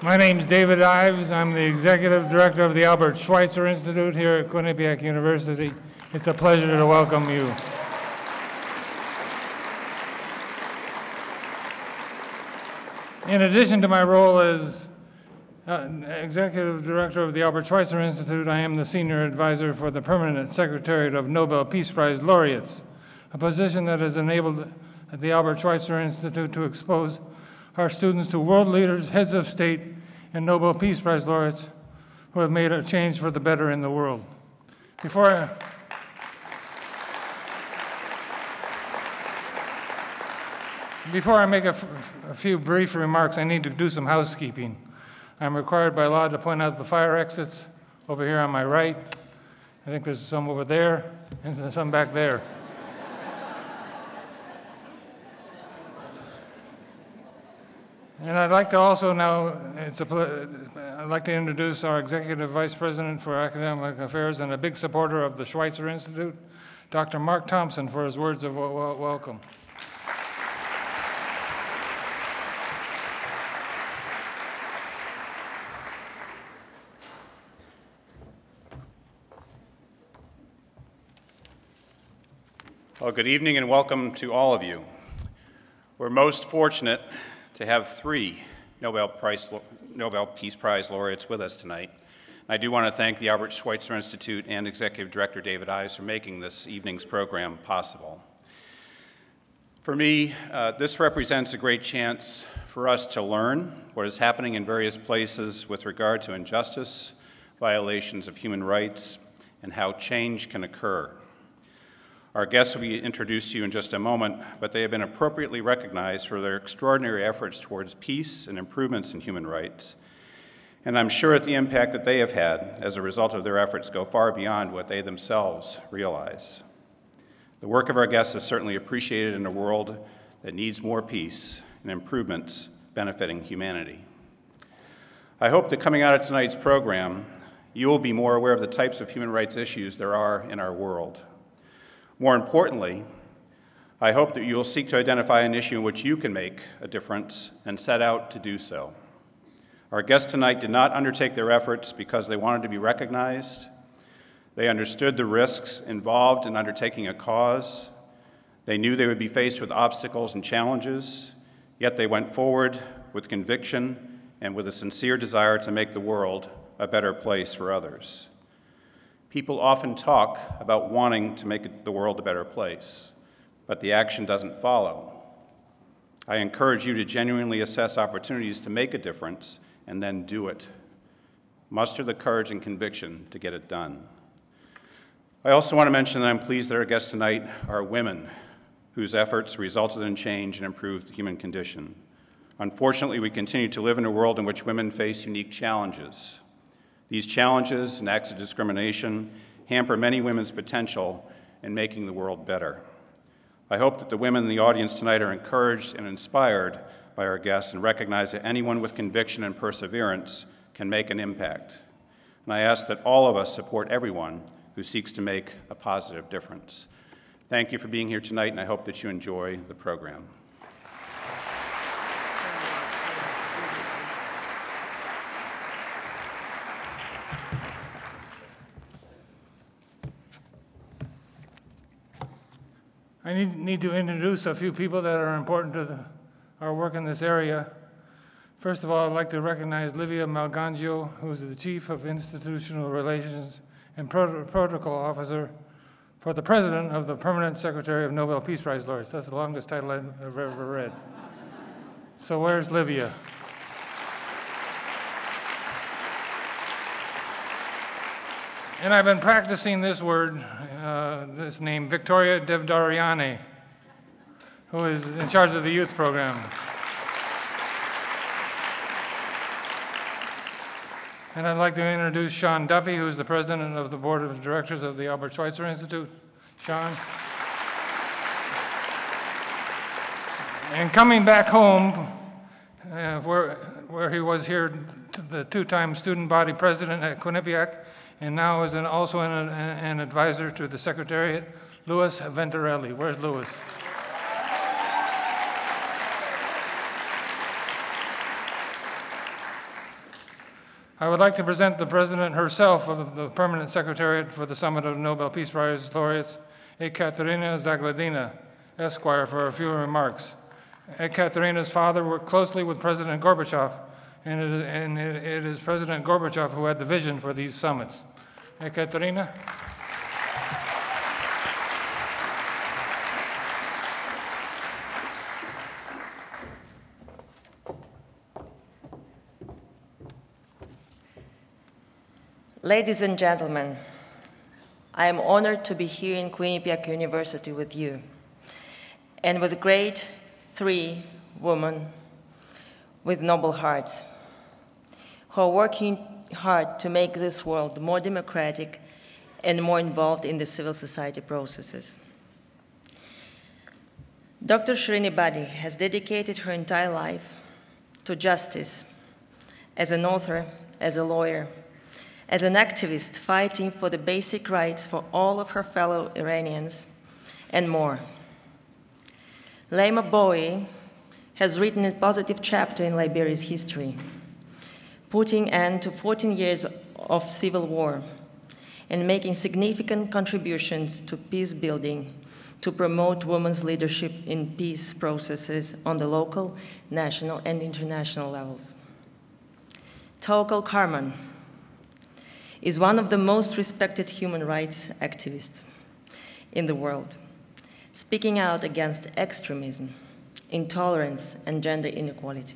My name's David Ives. I'm the Executive Director of the Albert Schweitzer Institute here at Quinnipiac University. It's a pleasure to welcome you. In addition to my role as Executive Director of the Albert Schweitzer Institute, I am the Senior Advisor for the Permanent Secretariat of Nobel Peace Prize Laureates, a position that has enabled the Albert Schweitzer Institute to expose our students to world leaders, heads of state, and Nobel Peace Prize laureates who have made a change for the better in the world. Before I make a few brief remarks, I need to do some housekeeping. I'm required by law to point out the fire exits over here on my right. I think there's some over there and some back there. And I'd like to also now, I'd like to introduce our Executive Vice President for Academic Affairs and a big supporter of the Schweitzer Institute, Dr. Mark Thompson, for his words of welcome. Well, good evening and welcome to all of you. We're most fortunate to have three Nobel Peace Prize laureates with us tonight. And I do want to thank the Albert Schweitzer Institute and Executive Director David Ives for making this evening's program possible. For me, this represents a great chance for us to learn what is happening in various places with regard to injustice, violations of human rights, and how change can occur. Our guests will be introduced to you in just a moment, but they have been appropriately recognized for their extraordinary efforts towards peace and improvements in human rights. And I'm sure that the impact that they have had as a result of their efforts go far beyond what they themselves realize. The work of our guests is certainly appreciated in a world that needs more peace and improvements benefiting humanity. I hope that coming out of tonight's program, you will be more aware of the types of human rights issues there are in our world. More importantly, I hope that you will seek to identify an issue in which you can make a difference and set out to do so. Our guests tonight did not undertake their efforts because they wanted to be recognized. They understood the risks involved in undertaking a cause. They knew they would be faced with obstacles and challenges, yet they went forward with conviction and with a sincere desire to make the world a better place for others. People often talk about wanting to make the world a better place, but the action doesn't follow. I encourage you to genuinely assess opportunities to make a difference and then do it. Muster the courage and conviction to get it done. I also want to mention that I'm pleased that our guests tonight are women whose efforts resulted in change and improved the human condition. Unfortunately, we continue to live in a world in which women face unique challenges. These challenges and acts of discrimination hamper many women's potential in making the world better. I hope that the women in the audience tonight are encouraged and inspired by our guests and recognize that anyone with conviction and perseverance can make an impact. And I ask that all of us support everyone who seeks to make a positive difference. Thank you for being here tonight, and I hope that you enjoy the program. I need to introduce a few people that are important to our work in this area. First of all, I'd like to recognize Livia Malgangio, who is the Chief of Institutional Relations and Protocol Officer for the President of the Permanent Secretary of Nobel Peace Prize Laureates. That's the longest title I've ever read. So where's Livia? And I've been practicing this word, this name, Victoria Devdariani, who is in charge of the youth program. And I'd like to introduce Sean Duffy, who's the president of the board of directors of the Albert Schweitzer Institute. Sean. And coming back home, where he was here, the two-time student body president at Quinnipiac, and now is also an advisor to the Secretariat, Louis Venturelli. Where's Louis? I would like to present the President herself of the Permanent Secretariat for the Summit of Nobel Peace Prize Laureates, Ekaterina Zagladina, Esquire, for a few remarks. Ekaterina's father worked closely with President Gorbachev, and it is President Gorbachev who had the vision for these summits. Ekaterina. Ladies and gentlemen, I am honored to be here in Quinnipiac University with you and with great three women with noble hearts who are working hard to make this world more democratic and more involved in the civil society processes. Dr. Shirini Badi has dedicated her entire life to justice as an author, as a lawyer, as an activist fighting for the basic rights for all of her fellow Iranians, and more. Leymah Gbowee has written a positive chapter in Liberia's history, putting an end to 14 years of civil war and making significant contributions to peace building to promote women's leadership in peace processes on the local, national, and international levels. Tawakkol Karman is one of the most respected human rights activists in the world, speaking out against extremism, intolerance, and gender inequality.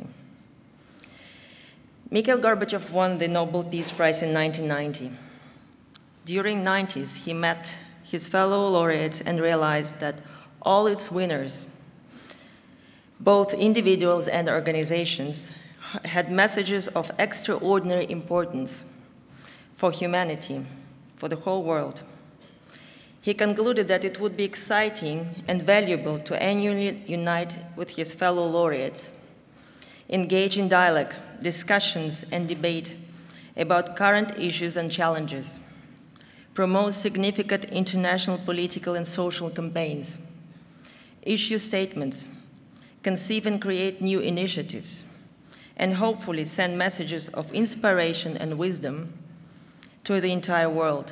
Mikhail Gorbachev won the Nobel Peace Prize in 1990. During the 90s, he met his fellow laureates and realized that all its winners, both individuals and organizations, had messages of extraordinary importance for humanity, for the whole world. He concluded that it would be exciting and valuable to annually unite with his fellow laureates, engage in dialogue, discussions, and debate about current issues and challenges, promote significant international political and social campaigns, issue statements, conceive and create new initiatives, and hopefully send messages of inspiration and wisdom to the entire world.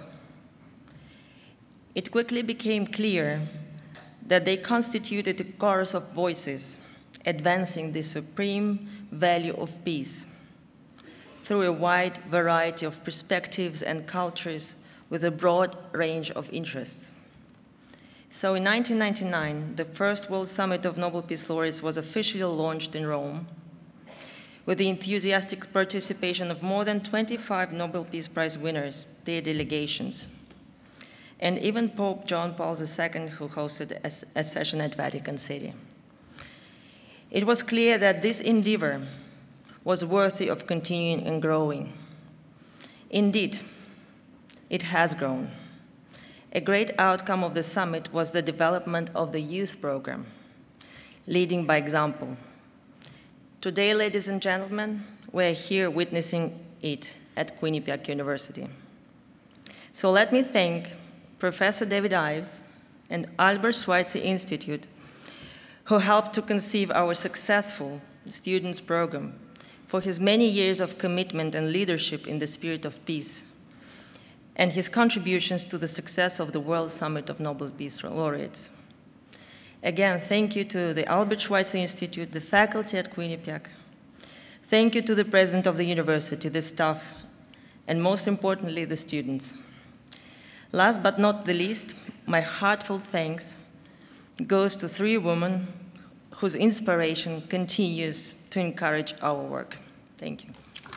It quickly became clear that they constituted a chorus of voices advancing the supreme value of peace through a wide variety of perspectives and cultures with a broad range of interests. So in 1999, the first World Summit of Nobel Peace Laureates was officially launched in Rome, with the enthusiastic participation of more than 25 Nobel Peace Prize winners, their delegations, and even Pope John Paul II, who hosted a session at Vatican City. It was clear that this endeavor was worthy of continuing and growing. Indeed, it has grown. A great outcome of the summit was the development of the youth program, leading by example. Today, ladies and gentlemen, we're here witnessing it at Quinnipiac University. So let me thank Professor David Ives and Albert Schweitzer Institute, who helped to conceive our successful students program, for his many years of commitment and leadership in the spirit of peace, and his contributions to the success of the World Summit of Nobel Peace Laureates. Again, thank you to the Albert Schweitzer Institute, the faculty at Quinnipiac. Thank you to the president of the university, the staff, and most importantly, the students. Last but not the least, my heartfelt thanks goes to three women whose inspiration continues to encourage our work. Thank you.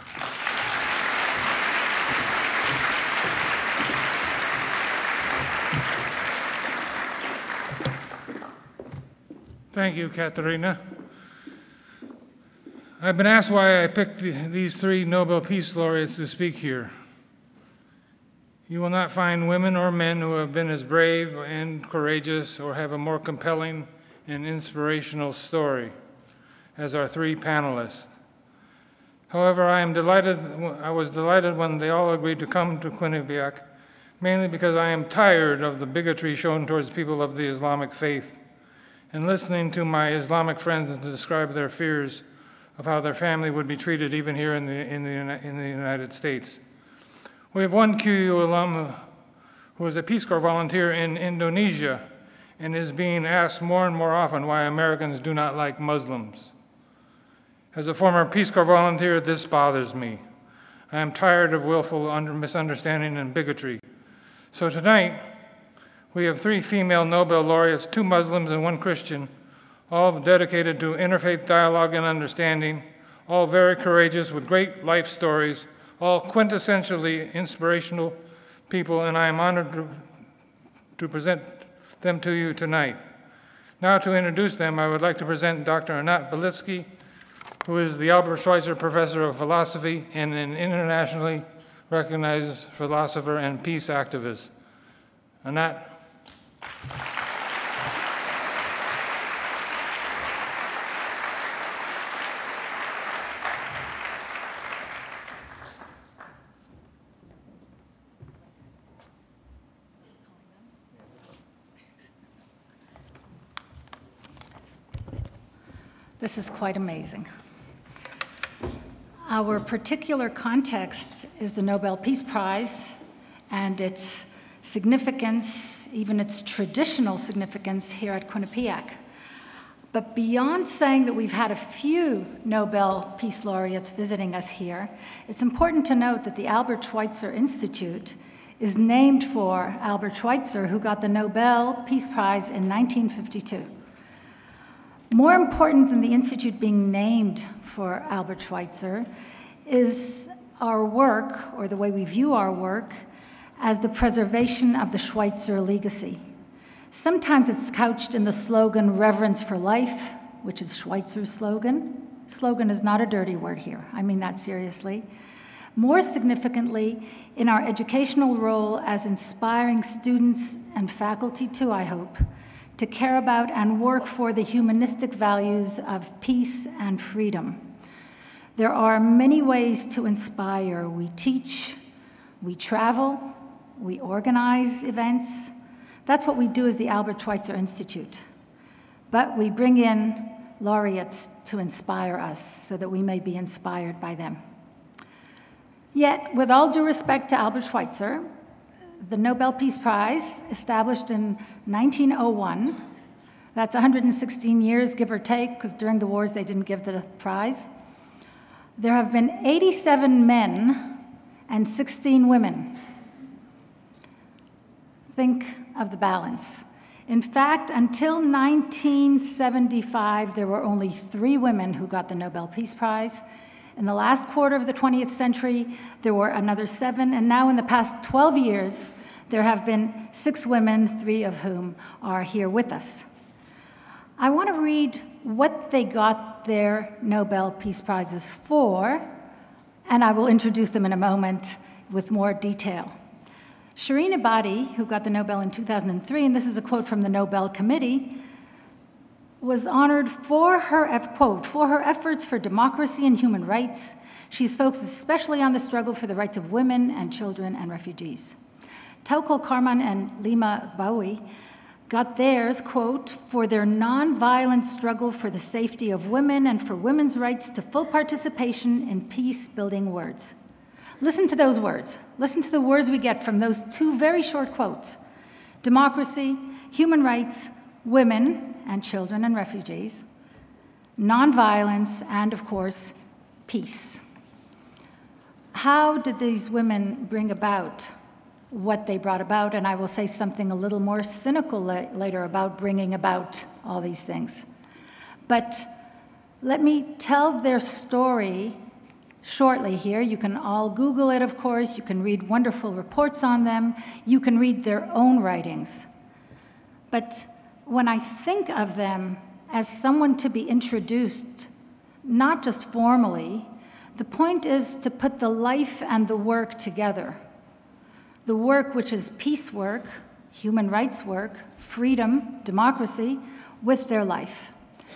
Thank you, Katerina. I've been asked why I picked these three Nobel Peace Laureates to speak here. You will not find women or men who have been as brave and courageous or have a more compelling and inspirational story as our three panelists. However, I was delighted when they all agreed to come to Quinnipiac, mainly because I am tired of the bigotry shown towards people of the Islamic faith, and listening to my Islamic friends describe their fears of how their family would be treated even here in the United States. We have one QU alum who is a Peace Corps volunteer in Indonesia and is being asked more and more often why Americans do not like Muslims. As a former Peace Corps volunteer, this bothers me. I am tired of willful misunderstanding and bigotry. So tonight, we have 3 female Nobel laureates, 2 Muslims and 1 Christian, all dedicated to interfaith dialogue and understanding, all very courageous with great life stories, all quintessentially inspirational people, and I am honored to present them to you tonight. Now to introduce them, I would like to present Dr. Anat Belitsky, who is the Albert Schweitzer Professor of Philosophy and an internationally recognized philosopher and peace activist. Anat. This is quite amazing. Our particular context is the Nobel Peace Prize and its significance, even its traditional significance here at Quinnipiac. But beyond saying that we've had a few Nobel Peace Laureates visiting us here, it's important to note that the Albert Schweitzer Institute is named for Albert Schweitzer, who got the Nobel Peace Prize in 1952. More important than the Institute being named for Albert Schweitzer is our work, or the way we view our work, as the preservation of the Schweitzer legacy. Sometimes it's couched in the slogan, "Reverence for Life," which is Schweitzer's slogan. Slogan is not a dirty word here. I mean that seriously. More significantly, in our educational role as inspiring students and faculty too, I hope, to care about and work for the humanistic values of peace and freedom. There are many ways to inspire. We teach, we travel, we organize events. That's what we do as the Albert Schweitzer Institute. But we bring in laureates to inspire us so that we may be inspired by them. Yet, with all due respect to Albert Schweitzer, the Nobel Peace Prize, established in 1901, that's 116 years, give or take, because during the wars they didn't give the prize. There have been 87 men and 16 women. Think of the balance. In fact, until 1975, there were only 3 women who got the Nobel Peace Prize. In the last quarter of the 20th century, there were another 7, and now in the past 12 years, there have been 6 women, 3 of whom are here with us. I want to read what they got their Nobel Peace Prizes for, and I will introduce them in a moment with more detail. Shireen Ebadi, who got the Nobel in 2003, and this is a quote from the Nobel Committee, was honored for her, quote, for her efforts for democracy and human rights. She's focused especially on the struggle for the rights of women and children and refugees. Taukul Karman and Lima Bawi got theirs, quote, for their nonviolent struggle for the safety of women and for women's rights to full participation in peace-building words. Listen to those words. Listen to the words we get from those 2 very short quotes. Democracy, human rights, women and children and refugees, nonviolence, and of course, peace. How did these women bring about what they brought about? And I will say something a little more cynical later about bringing about all these things. But let me tell their story shortly here. You can all Google it, of course. You can read wonderful reports on them. You can read their own writings. But when I think of them as someone to be introduced, not just formally, the point is to put the life and the work together. The work which is peace work, human rights work, freedom, democracy, with their life.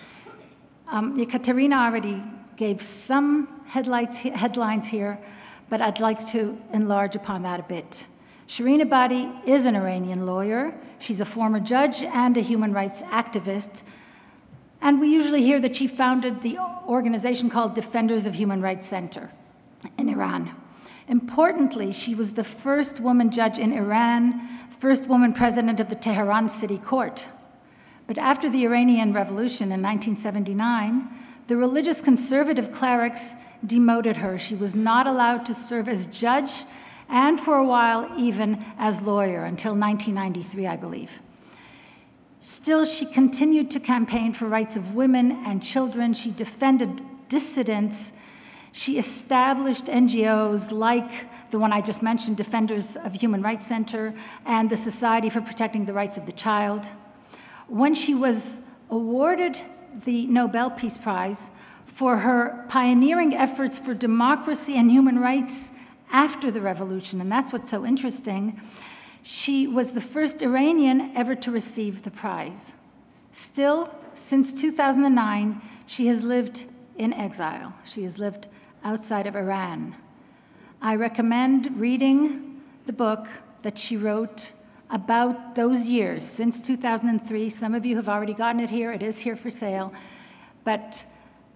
Ekaterina already gave some headlines here, but I'd like to enlarge upon that a bit. Shireen Ebadi is an Iranian lawyer. She's a former judge and a human rights activist. And we usually hear that she founded the organization called Defenders of Human Rights Center in Iran. Importantly, she was the first woman judge in Iran, first woman president of the Tehran City Court. But after the Iranian Revolution in 1979, the religious conservative clerics demoted her. She was not allowed to serve as judge and for a while even as lawyer until 1993, I believe. Still, she continued to campaign for rights of women and children. She defended dissidents. She established NGOs like the one I just mentioned, Defenders of Human Rights Center, and the Society for Protecting the Rights of the Child. When she was awarded the Nobel Peace Prize for her pioneering efforts for democracy and human rights after the revolution, and that's what's so interesting, she was the first Iranian ever to receive the prize. Still, since 2009, she has lived in exile. She has lived outside of Iran. I recommend reading the book that she wrote about those years, since 2003. Some of you have already gotten it here. It is here for sale. But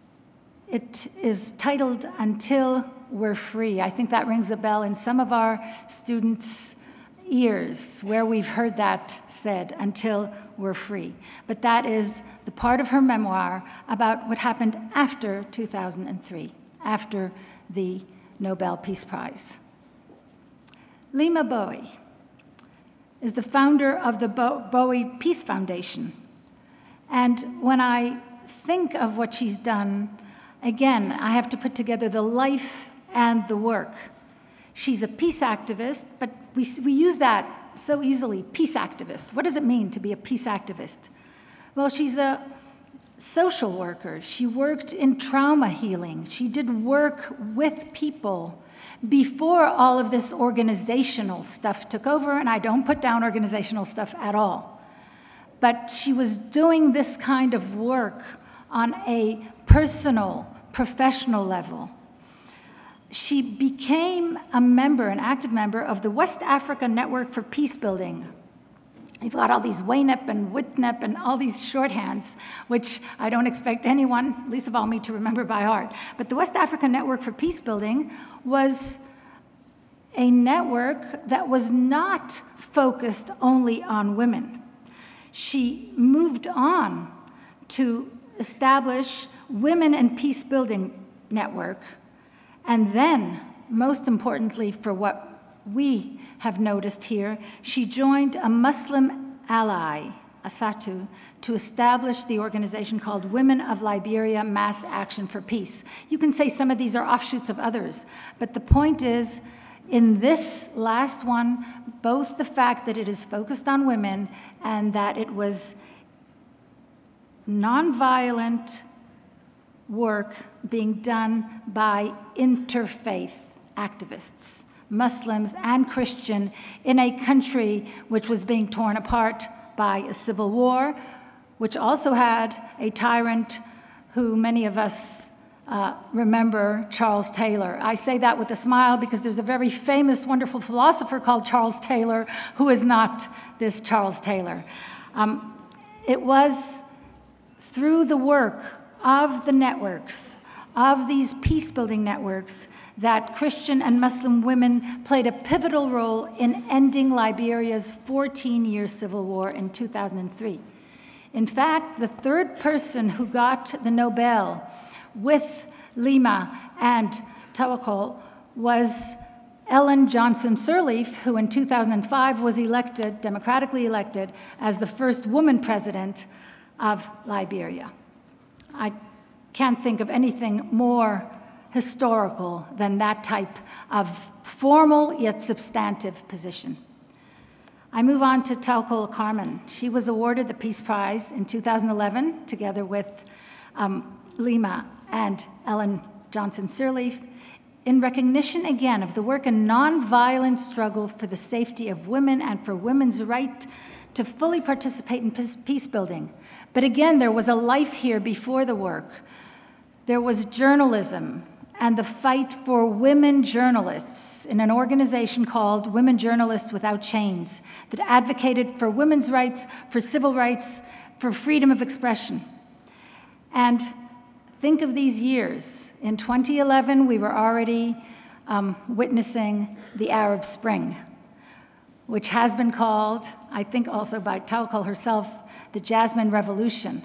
it is titled Until We're Free. I think that rings a bell in some of our students' ears where we've heard that said, until we're free. But that is the part of her memoir about what happened after 2003, after the Nobel Peace Prize. Lima Bowie is the founder of the Bowie Peace Foundation. And when I think of what she's done, again, I have to put together the life and the work. She's a peace activist, but we use that so easily, peace activist. What does it mean to be a peace activist? Well, she's a social worker. She worked in trauma healing. She did work with people before all of this organizational stuff took over, and I don't put down organizational stuff at all. But she was doing this kind of work on a personal, professional level. She became a member, an active member of the West Africa Network for Peace Building. You've got all these WANEP and WITNEP and all these shorthands, which I don't expect anyone, least of all me, to remember by heart. But the West Africa Network for Peace Building was a network that was not focused only on women. She moved on to establish Women and Peace Building Network, and then, most importantly for what we have noticed here, she joined a Muslim ally, ASATU, to establish the organization called Women of Liberia Mass Action for Peace. You can say some of these are offshoots of others, but the point is, in this last one, both the fact that it is focused on women and that it was nonviolent work being done by interfaith activists, Muslims and Christian, in a country which was being torn apart by a civil war, which also had a tyrant who many of us remember, Charles Taylor. I say that with a smile because there's a very famous, wonderful philosopher called Charles Taylor who is not this Charles Taylor. It was through the work of the networks, of these peace-building networks, that Christian and Muslim women played a pivotal role in ending Liberia's 14-year civil war in 2003. In fact, the third person who got the Nobel with Lima and Tawakkol was Ellen Johnson Sirleaf, who in 2005 was elected, democratically elected, as the first woman president of Liberia. I can't think of anything more historical than that type of formal yet substantive position. I move on to Tawakkol Carmen. She was awarded the Peace Prize in 2011, together with Lima and Ellen Johnson Sirleaf, in recognition again of the work and nonviolent struggle for the safety of women and for women's right to fully participate in peace building. But again, there was a life here before the work. There was journalism and the fight for women journalists in an organization called Women Journalists Without Chains that advocated for women's rights, for civil rights, for freedom of expression. And think of these years. In 2011, we were already witnessing the Arab Spring, which has been called, I think also by Tawakkol herself, the Jasmine Revolution.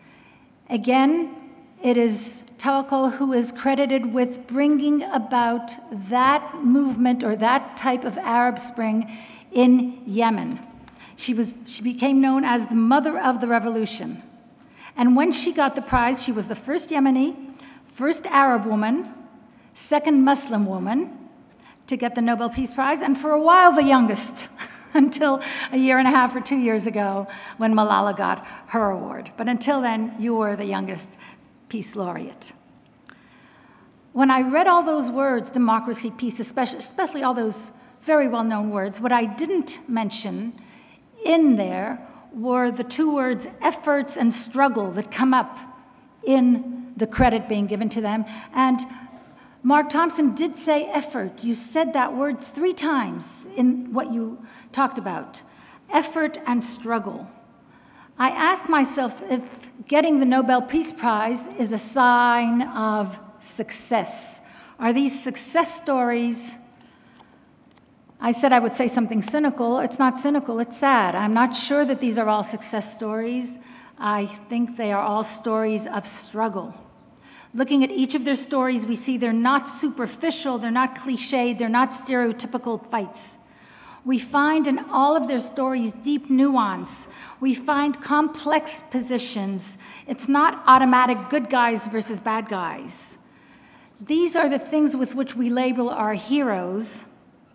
Again, it is Tawakkol who is credited with bringing about that movement or that type of Arab Spring in Yemen. She became known as the mother of the revolution. And when she got the prize, she was the first Yemeni, first Arab woman, second Muslim woman to get the Nobel Peace Prize, and for a while the youngest, until a year and a half or 2 years ago when Malala got her award. But until then, you were the youngest Peace Laureate. When I read all those words, democracy, peace, especially all those very well-known words, what I didn't mention in there were the two words efforts and struggle that come up in the credit being given to them. And Mark Thompson did say effort. You said that word 3 times in what you talked about, effort and struggle. I asked myself if getting the Nobel Peace Prize is a sign of success. Are these success stories? I said I would say something cynical. It's not cynical, it's sad. I'm not sure that these are all success stories. I think they are all stories of struggle. Looking at each of their stories, we see they're not superficial, they're not cliched, they're not stereotypical fights. We find in all of their stories deep nuance. We find complex positions. It's not automatic good guys versus bad guys. These are the things with which we label our heroes,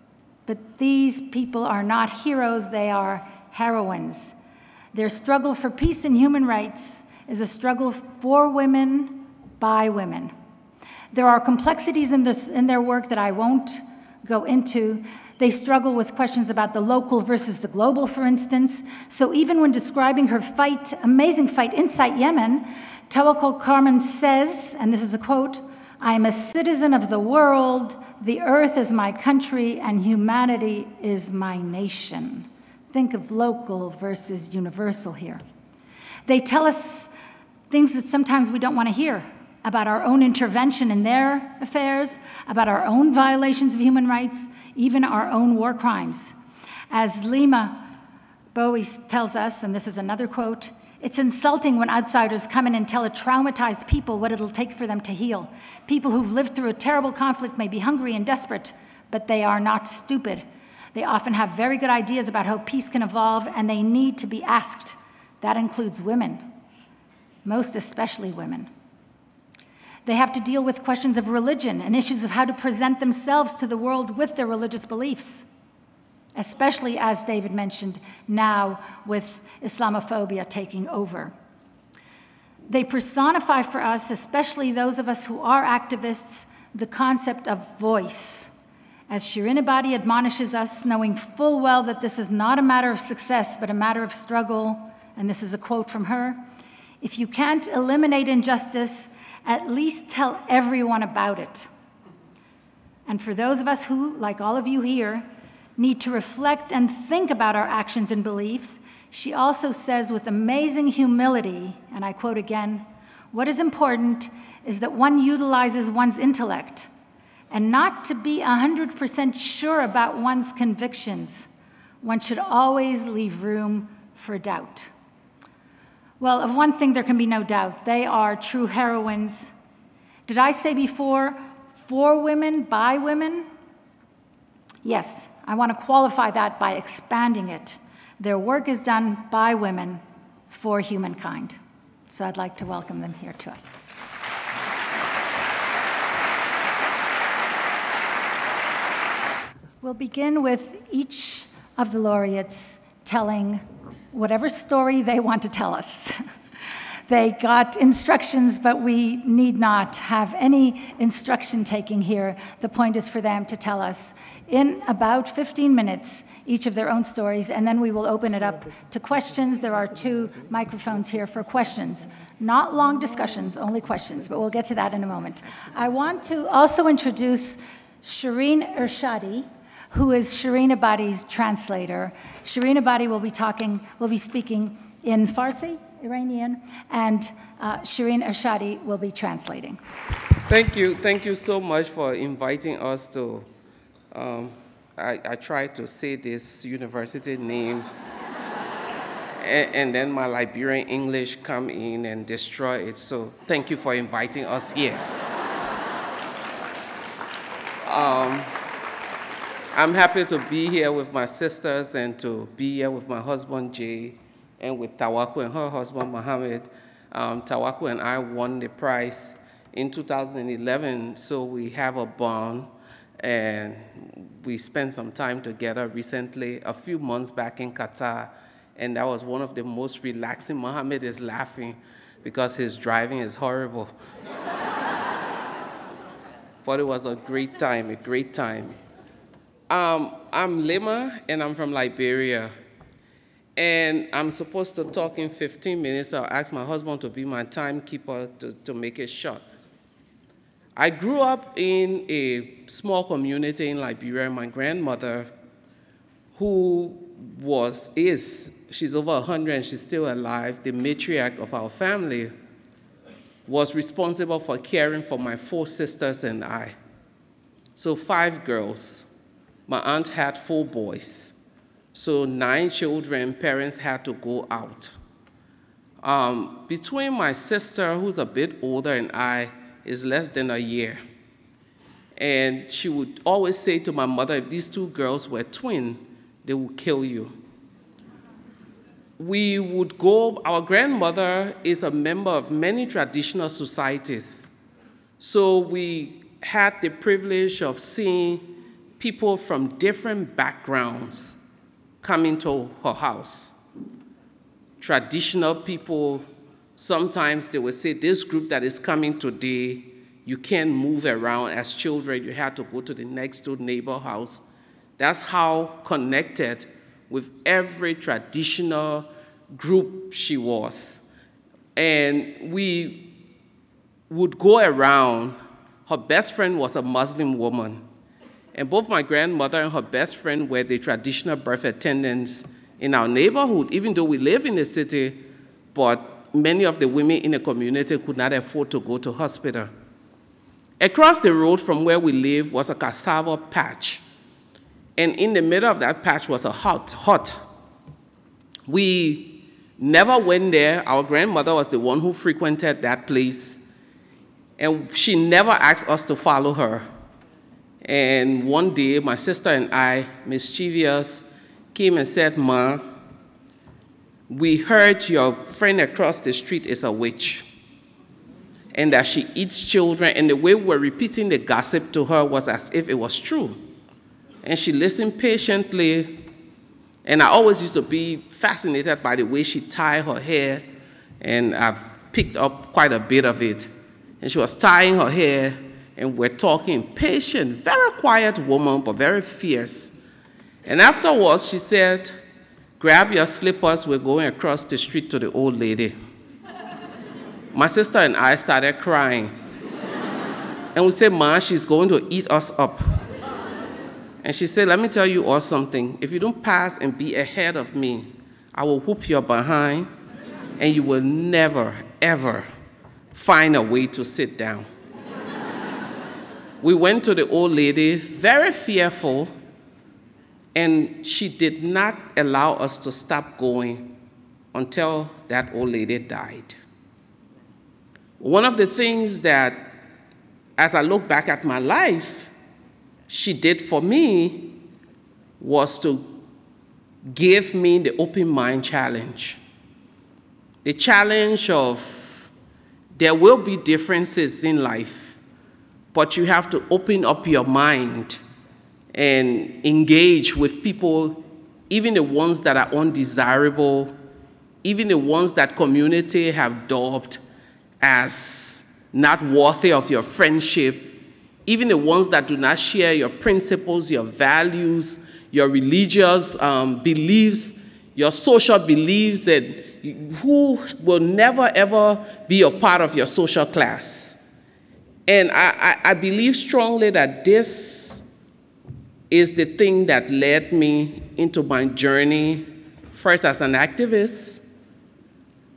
but these people are not heroes, they are heroines. Their struggle for peace and human rights is a struggle for women, by women. There are complexities in their work that I won't go into. They struggle with questions about the local versus the global, for instance. So even when describing her fight, amazing fight inside Yemen, Tawakkol Karman says, and this is a quote, "I am a citizen of the world, the earth is my country, and humanity is my nation." Think of local versus universal here. They tell us things that sometimes we don't want to hear, about our own intervention in their affairs, about our own violations of human rights, even our own war crimes. As Lima Bowie tells us, and this is another quote, "It's insulting when outsiders come in and tell a traumatized people what it'll take for them to heal. People who've lived through a terrible conflict may be hungry and desperate, but they are not stupid. They often have very good ideas about how peace can evolve, and they need to be asked." That includes women, most especially women. They have to deal with questions of religion and issues of how to present themselves to the world with their religious beliefs, especially, as David mentioned, now with Islamophobia taking over. They personify for us, especially those of us who are activists, the concept of voice. As Shirin Ebadi admonishes us, knowing full well that this is not a matter of success, but a matter of struggle, and this is a quote from her, "If you can't eliminate injustice, at least tell everyone about it." And for those of us who, like all of you here, need to reflect and think about our actions and beliefs, she also says with amazing humility, and I quote again, "What is important is that one utilizes one's intellect and not to be 100% sure about one's convictions. One should always leave room for doubt." Well, of one thing there can be no doubt. They are true heroines. Did I say before, for women, by women? Yes, I want to qualify that by expanding it. Their work is done by women for humankind. So I'd like to welcome them here to us. We'll begin with each of the laureates telling whatever story they want to tell us. They got instructions, but we need not have any instruction taking here. The point is for them to tell us in about 15 minutes each of their own stories, and then we will open it up to questions. There are 2 microphones here for questions. Not long discussions, only questions, but we'll get to that in a moment. I want to also introduce Shireen Ershadi, who is Shirin Ebadi's translator. Shirin Ebadi will be speaking in Farsi, Iranian, and Shireen Ershadi will be translating. Thank you so much for inviting us to, I tried to say this university name, and then my Liberian English come in and destroy it, so thank you for inviting us here. I'm happy to be here with my sisters and to be here with my husband, Jay, and with Tawaku and her husband, Mohammed. Tawaku and I won the prize in 2011, so we have a bond, and we spent some time together recently, a few months back in Qatar, and that was one of the most relaxing. Mohammed is laughing because his driving is horrible. But it was a great time, a great time. I'm Lema, and I'm from Liberia. And I'm supposed to talk in 15 minutes, so I'll ask my husband to be my timekeeper to make it short. I grew up in a small community in Liberia. My grandmother, she's over 100 and she's still alive, the matriarch of our family, was responsible for caring for my 4 sisters and I. So 5 girls. My aunt had 4 boys. So 9 children, parents had to go out. Between my sister, who's a bit older, and I, is less than a year. And she would always say to my mother, if these 2 girls were twins, they would kill you. We would go, our grandmother is a member of many traditional societies. So we had the privilege of seeing people from different backgrounds come into her house. Traditional people, sometimes they would say, this group that is coming today, you can't move around. As children, you had to go to the next door neighbor house. That's how connected with every traditional group she was. And we would go around. Her best friend was a Muslim woman. And both my grandmother and her best friend were the traditional birth attendants in our neighborhood, even though we live in the city, but many of the women in the community could not afford to go to hospital. Across the road from where we live was a cassava patch. And in the middle of that patch was a hut. We never went there. Our grandmother was the one who frequented that place. And she never asked us to follow her. And one day, my sister and I, mischievous, came and said, Ma, we heard your friend across the street is a witch, and that she eats children, and the way we were repeating the gossip to her was as if it was true. And she listened patiently, and I always used to be fascinated by the way she tied her hair, and I've picked up quite a bit of it. And she was tying her hair, and we're talking, patient, very quiet woman, but very fierce. And afterwards, she said, grab your slippers, we're going across the street to the old lady. My sister and I started crying. And we said, Ma, she's going to eat us up. And she said, let me tell you all something. If you don't pass and be ahead of me, I will whoop your behind, and you will never, ever find a way to sit down. We went to the old lady, very fearful, and she did not allow us to stop going until that old lady died. One of the things that, as I look back at my life, she did for me was to give me the open mind challenge. The challenge of there will be differences in life, but you have to open up your mind and engage with people, even the ones that are undesirable, even the ones that community have dubbed as not worthy of your friendship, even the ones that do not share your principles, your values, your religious beliefs, your social beliefs, and who will never, ever be a part of your social class. And I believe strongly that this is the thing that led me into my journey, first as an activist,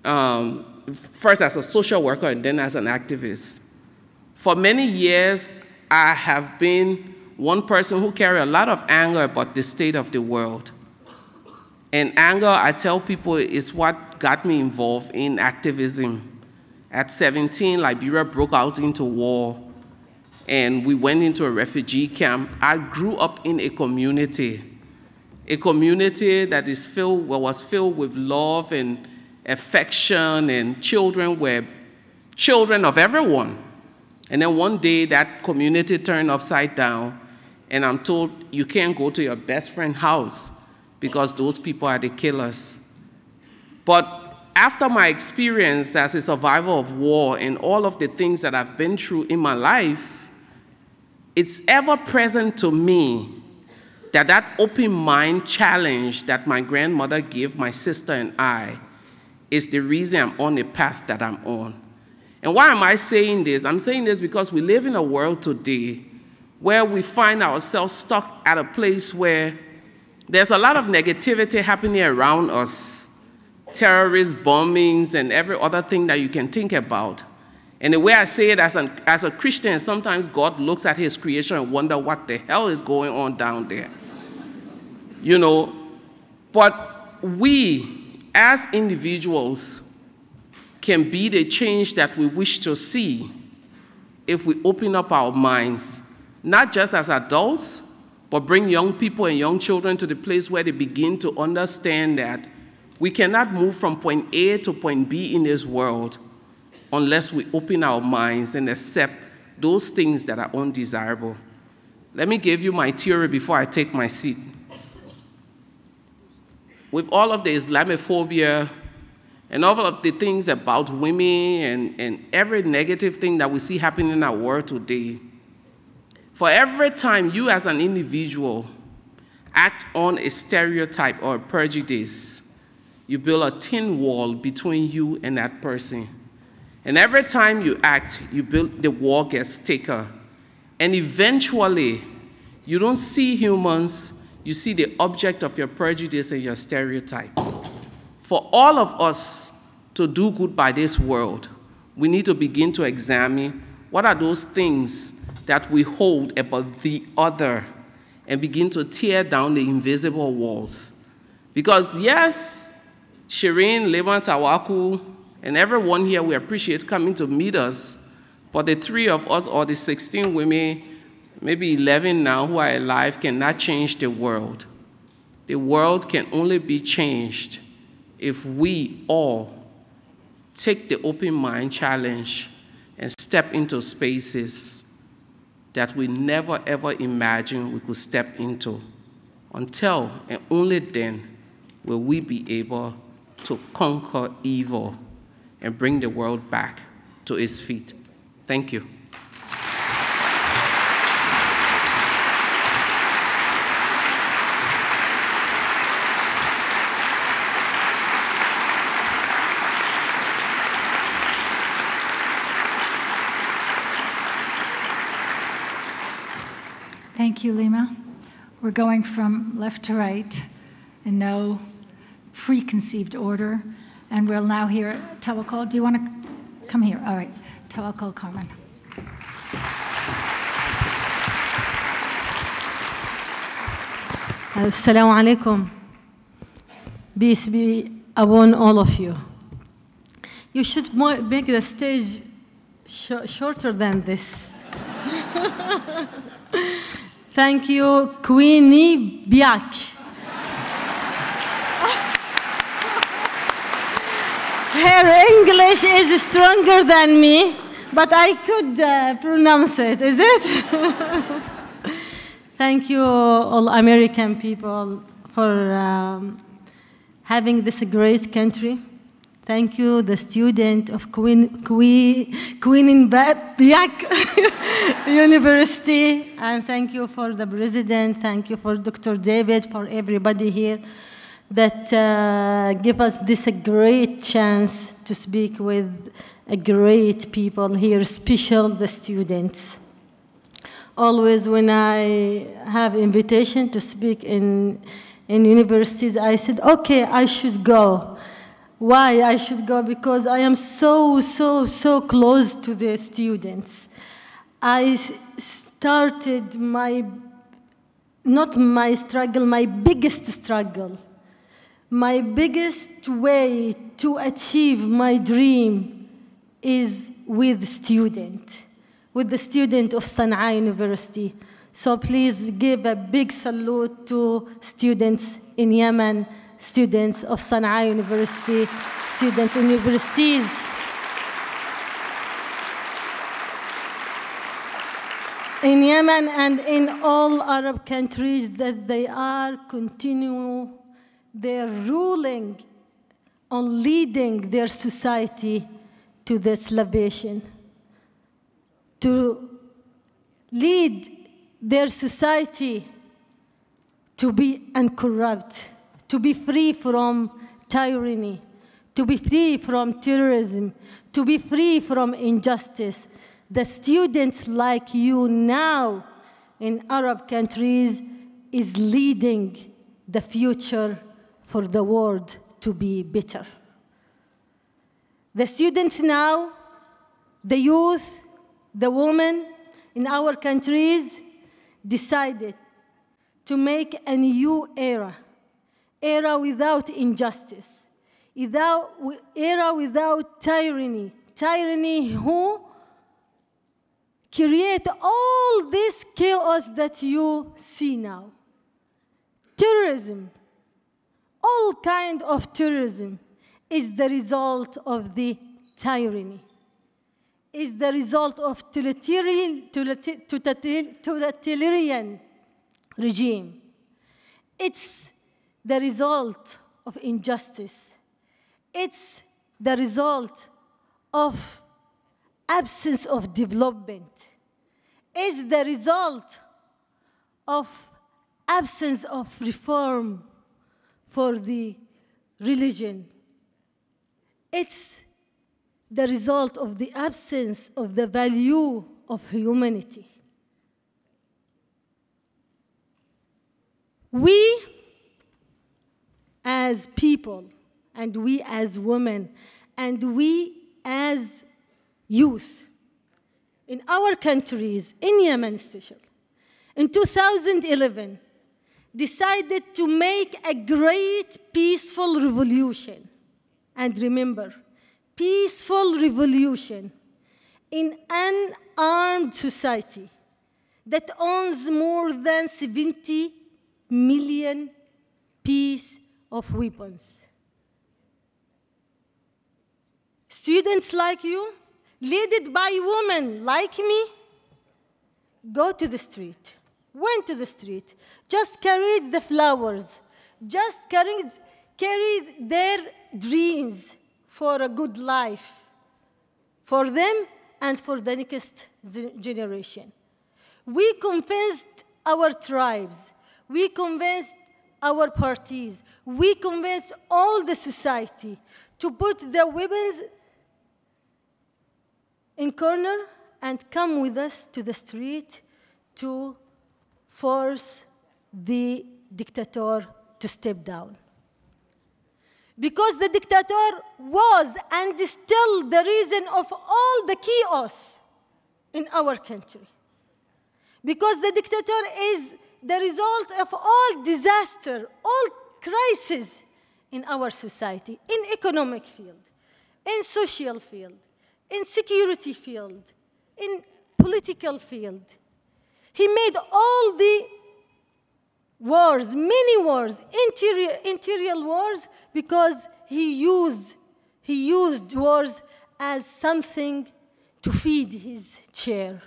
first as a social worker and then as an activist. For many years, I have been one person who carried a lot of anger about the state of the world. And anger, I tell people, is what got me involved in activism. At 17, Liberia broke out into war, and we went into a refugee camp. I grew up in a community that was filled with love and affection, and children were children of everyone. And then one day, that community turned upside down, and I'm told you can't go to your best friend's house because those people are the killers. But after my experience as a survivor of war and all of the things that I've been through in my life, it's ever present to me that open mind challenge that my grandmother gave my sister and I is the reason I'm on the path that I'm on. And why am I saying this? I'm saying this because we live in a world today where we find ourselves stuck at a place where there's a lot of negativity happening around us, terrorist bombings and every other thing that you can think about. And the way I say it as a Christian, sometimes God looks at his creation and wonder what the hell is going on down there. You know, but we, as individuals, can be the change that we wish to see if we open up our minds, not just as adults, but bring young people and young children to the place where they begin to understand that we cannot move from point A to point B in this world unless we open our minds and accept those things that are undesirable. Let me give you my theory before I take my seat. With all of the Islamophobia and all of the things about women and every negative thing that we see happening in our world today, for every time you as an individual act on a stereotype or a prejudice, you build a thin wall between you and that person. And every time you act, the wall gets thicker. And eventually, you don't see humans, you see the object of your prejudice and your stereotype. For all of us to do good by this world, we need to begin to examine what are those things that we hold about the other and begin to tear down the invisible walls. Because yes, Shireen, Levan, Tawaku, and everyone here, we appreciate coming to meet us, but the 3 of us or the 16 women, maybe 11 now who are alive, cannot change the world. The world can only be changed if we all take the open mind challenge and step into spaces that we never ever imagined we could step into. Until and only then will we be able to conquer evil and bring the world back to its feet. Thank you. Thank you, Lima. We're going from left to right in no preconceived order. And we'll now hear Tawakkol. Do you want to come here? All right. Tawakkol Carmen. Assalamu alaikum. Peace be upon all of you. You should make the stage shorter than this. Thank you, Quinnipiac. Her English is stronger than me, but I could pronounce it, is it? Thank you, all American people, for having this great country. Thank you, the student of Quinnipiac University, and thank you for the president, thank you for Dr. David, for everybody here that give us this great chance to speak with a great people here, especially the students. Always when I have invitation to speak in universities, I said, okay, I should go. Why I should go? Because I am so close to the students. I started not my struggle, my biggest struggle. My biggest way to achieve my dream is with the student of Sana'a University. So please give a big salute to students in Yemen, students of Sana'a University, students in universities. In Yemen and in all Arab countries, that they are continuing their ruling on leading their society to the salvation, to lead their society to be uncorrupt, to be free from tyranny, to be free from terrorism, to be free from injustice. The students like you now in Arab countries is leading the future for the world to be better. The students now, the youth, the women in our countries decided to make a new era without injustice, era without tyranny who create all this chaos that you see now. Terrorism, all kind of terrorism is the result of the tyranny, is the result of totalitarian regime. It's the result of injustice. It's the result of absence of development. It's the result of absence of reform for the religion. It's the result of the absence of the value of humanity. We as people, and we as women, and we as youth in our countries, in Yemen especially, in 2011, decided to make a great peaceful revolution. And remember, peaceful revolution in an armed society that owns more than 70 million pieces of weapons. Students like you, led by women like me, go to the street, went to the street, just carried the flowers, just carried their dreams for a good life, for them and for the next generation. We convinced our tribes, we convinced our parties, we convinced all the society to put the weapons in corner and come with us to the street to force the dictator to step down. Because the dictator was and is still the reason of all the chaos in our country. Because the dictator is the result of all disaster, all crises in our society, in economic field, in social field, in security field, in political field. He made all the wars, many wars, interior wars, because he used wars as something to feed his chair,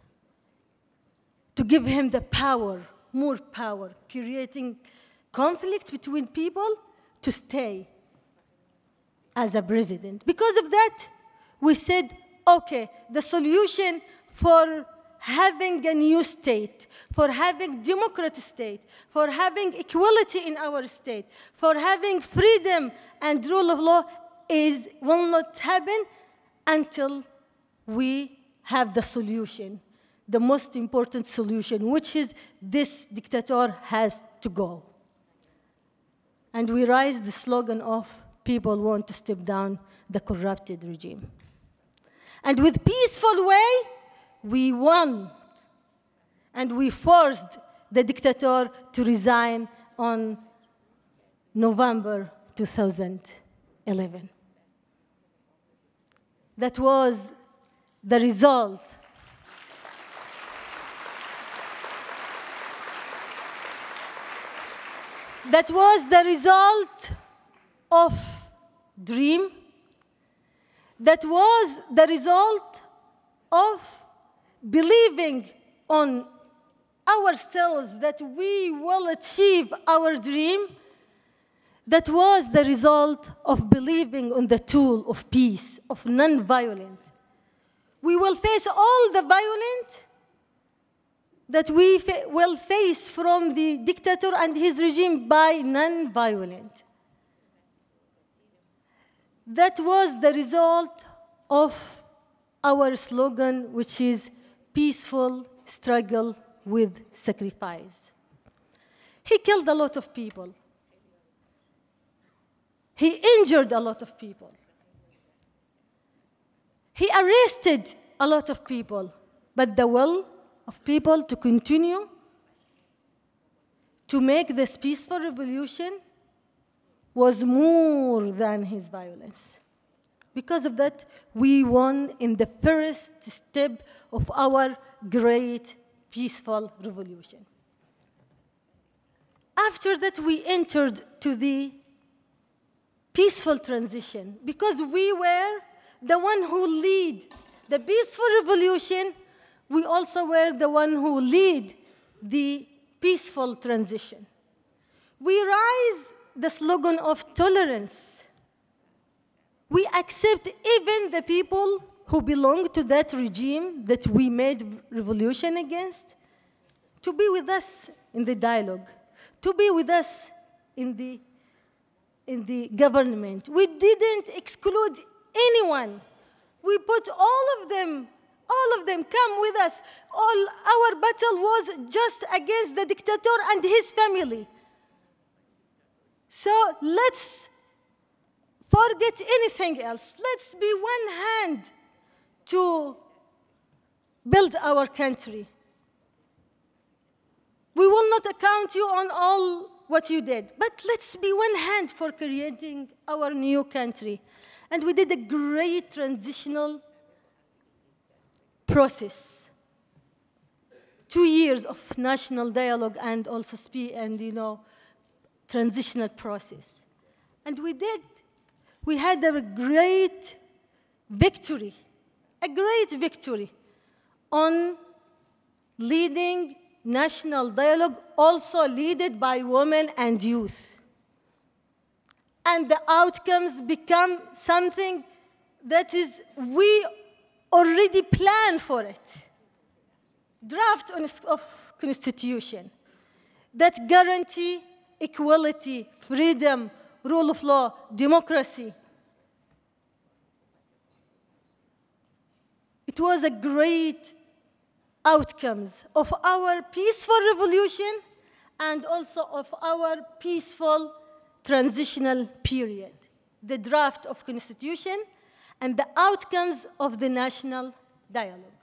to give him the power, more power, creating conflict between people to stay as a president. Because of that, we said, okay, the solution for having a new state, for having democratic state, for having equality in our state, for having freedom and rule of law will not happen until we have the solution, the most important solution, which is this dictator has to go. And we raised the slogan of people want to step down the corrupted regime. And with peaceful way, we won. And we forced the dictator to resign on November 2011. That was the result. That was the result of dream. That was the result of believing on ourselves that we will achieve our dream. That was the result of believing on the tool of peace, of non-violence. We will face all the violence that we will face from the dictator and his regime by non-violence. That was the result of our slogan, which is peaceful struggle with sacrifice. He killed a lot of people. He injured a lot of people. He arrested a lot of people. But the will of people to continue to make this peaceful revolution was more than his violence. Because of that, we won in the first step of our great peaceful revolution. After that, we entered to the peaceful transition, because we were the one who lead the peaceful revolution. We also were the one who lead the peaceful transition. We raise the slogan of tolerance. We accept even the people who belong to that regime that we made revolution against to be with us in the dialogue, to be with us in the government. We didn't exclude anyone. We put all of them, come with us. All our battle was just against the dictator and his family. So let's forget anything else. Let's be one hand to build our country. We will not account you on all what you did, but let's be one hand for creating our new country. And we did a great transitional process. 2 years of national dialogue and also transitional process. And we had a great victory on leading national dialogue, also led by women and youth. And the outcomes become something that is, we already planned for it. Draft of constitution that guarantee equality, freedom, rule of law, democracy. It was a great outcomes of our peaceful revolution and also of our peaceful transitional period, the draft of constitution and the outcomes of the national dialogue.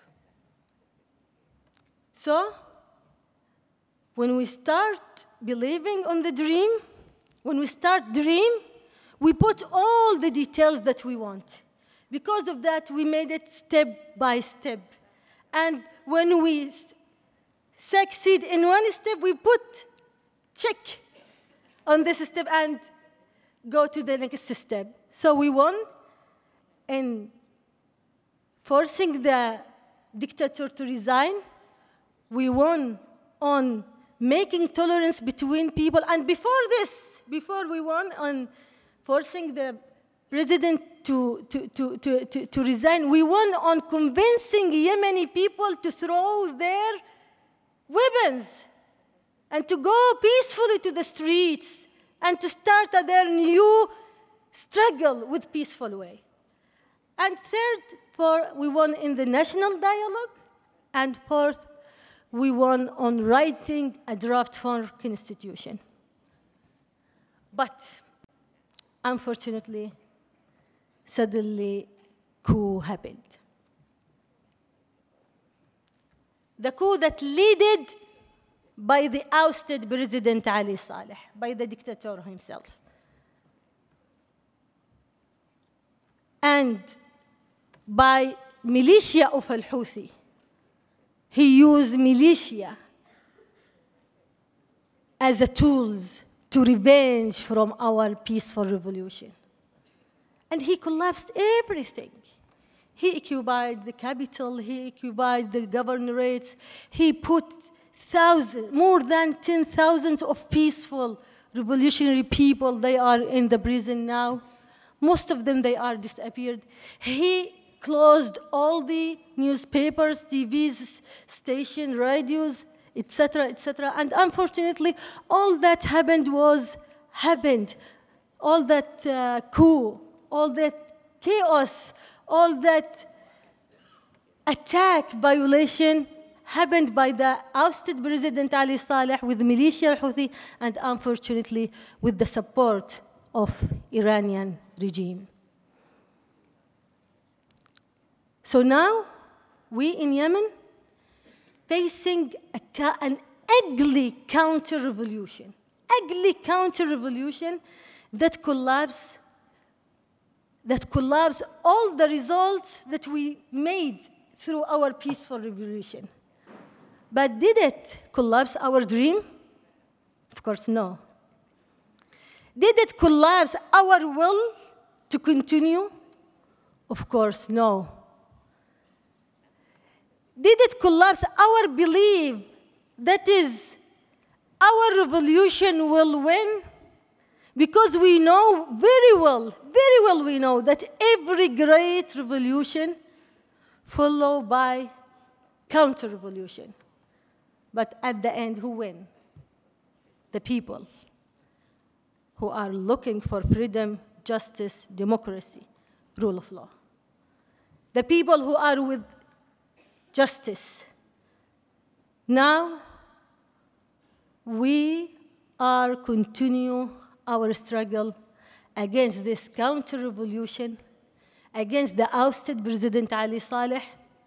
So, when we start believing on the dream, when we start dream, we put all the details that we want. Because of that, we made it step by step. And when we succeed in one step, we put check on this step and go to the next step. So we won in forcing the dictator to resign. We won on making tolerance between people. And before we won on forcing the president to resign, we won on convincing Yemeni people to throw their weapons and to go peacefully to the streets and to start their new struggle with peaceful way. And third, we won in the national dialogue. And fourth, we won on writing a draft for constitution. But unfortunately, suddenly coup happened. The coup that led by the ousted President Ali Saleh, by the dictator himself. And by militia of al-Houthi. He used militia as a tools to revenge from our peaceful revolution. And he collapsed everything. He occupied the capital, he occupied the governorates, he put more than 10,000 of peaceful revolutionary people, they are in the prison now. Most of them, they are disappeared. He closed all the newspapers, TVs, station, radios, etc., etc. And unfortunately, all that happened. All that coup, all that chaos, all that attack, violation happened by the ousted President Ali Saleh with militia al-Houthi and unfortunately with the support of Iranian regime. So now, we in Yemen facing an ugly counter-revolution that collapse all the results that we made through our peaceful revolution. But did it collapse our dream? Of course, no. Did it collapse our will to continue? Of course, no. Did it collapse our belief that is our revolution will win? Because we know very well we know that every great revolution followed by counter-revolution. But at the end, who win? The people who are looking for freedom, justice, democracy, rule of law. The people who are with justice. Now, we are continue our struggle against this counter-revolution, against the ousted President Ali Saleh,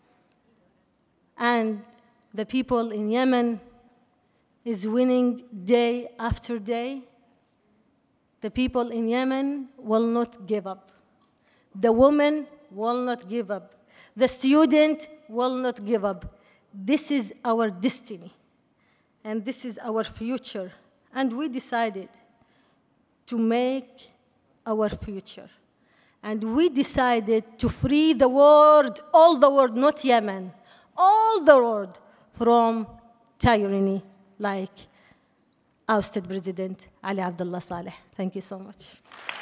and the people in Yemen is winning day after day. The people in Yemen will not give up. The woman will not give up. The student will not give up. This is our destiny, and this is our future. And we decided to make our future. And we decided to free the world, all the world, not Yemen, all the world from tyranny like ousted President Ali Abdullah Saleh. Thank you so much.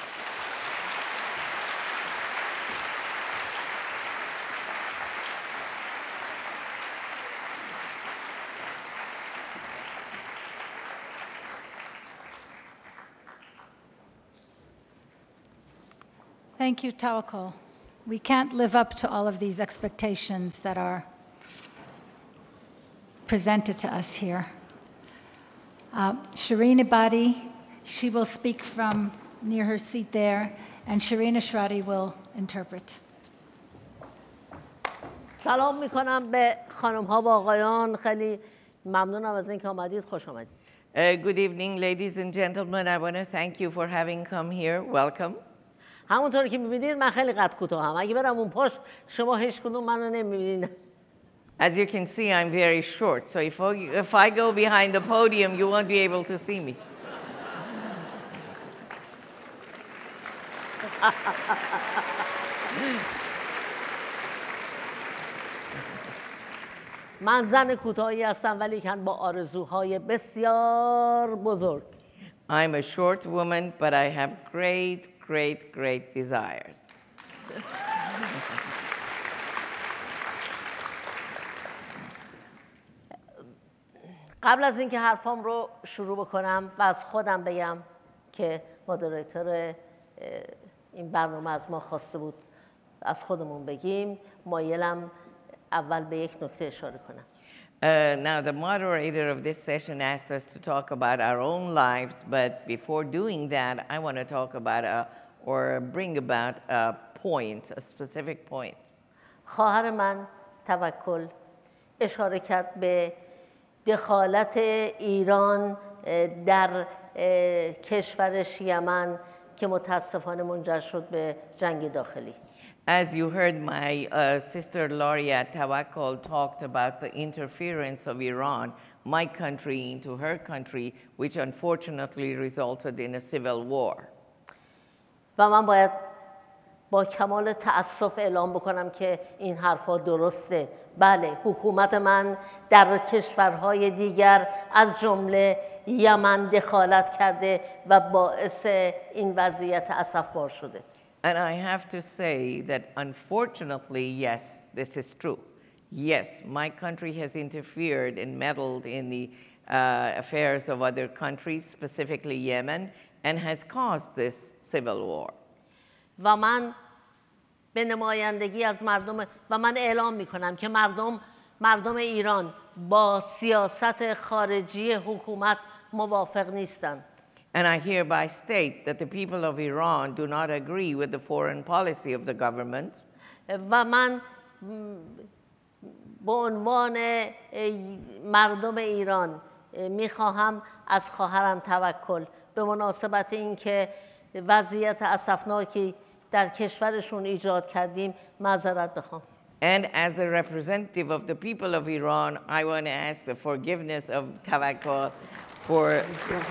Thank you, Tawakkol. We can't live up to all of these expectations that are presented to us here. Shireen Ebadi, she will speak from near her seat there, and Shireen Ashrati will interpret. سلام میکنم به خانم ها و آقایان. خیلی ممنونم از اینکه آمدید. خوش آمدید. Good evening, ladies and gentlemen. I want to thank you for having come here. Welcome. همونطور که میبینید من خیلی قد کوتاهم. اگه برم اون پشت شما هیچ کدوم منو نمیبینید. As you can see, I'm very short. So if I go behind the podium, you won't be able to see me. من زن کوتاهی هستم ولی کن با آرزوهای بسیار بزرگ. I'm a short woman, but I have great desires. قبل از اینکه حرفام رو شروع بکنم و از خودم بگم که مدیریتور این برنامه از ما خواسته بود از خودمون بگیم، مایلم اول به یک نکته اشاره کنم. Now, the moderator of this session asked us to talk about our own lives, but before doing that, I want to talk about or bring about a point, a specific point. خواهر من توکل اشاره کرد به دخالت ایران در کشورش یمن که متاسفانه منجر شد به جنگ داخلی. As you heard, my sister Laureate Tawakkol talked about the interference of Iran, my country, into her country, which unfortunately resulted in a civil war. و من باید با کمال تأسف اعلام بکنم که این حرفا درسته. بله، حکومت من در کشورهای دیگر از جمله یمن دخالت کرده و باعث این وضعیت اسفبار شده. And I have to say that unfortunately, yes, this is true. Yes, my country has interfered and meddled in the affairs of other countries, specifically Yemen, and has caused this civil war. و من به نمایندگی از مردم و من اعلام میکنم که مردم ایران با سیاست خارجی حکومت موافق نیستند. And I hereby state that the people of Iran do not agree with the foreign policy of the government. و من به عنوان مردم ایران میخواهم از خواهرم توکل به مناسبت اینکه وضعیت اسفناکی در کشورشون ایجاد کردیم معذرت بخوام. And as the representative of the people of Iran, I want to ask the forgiveness of Tawakkol for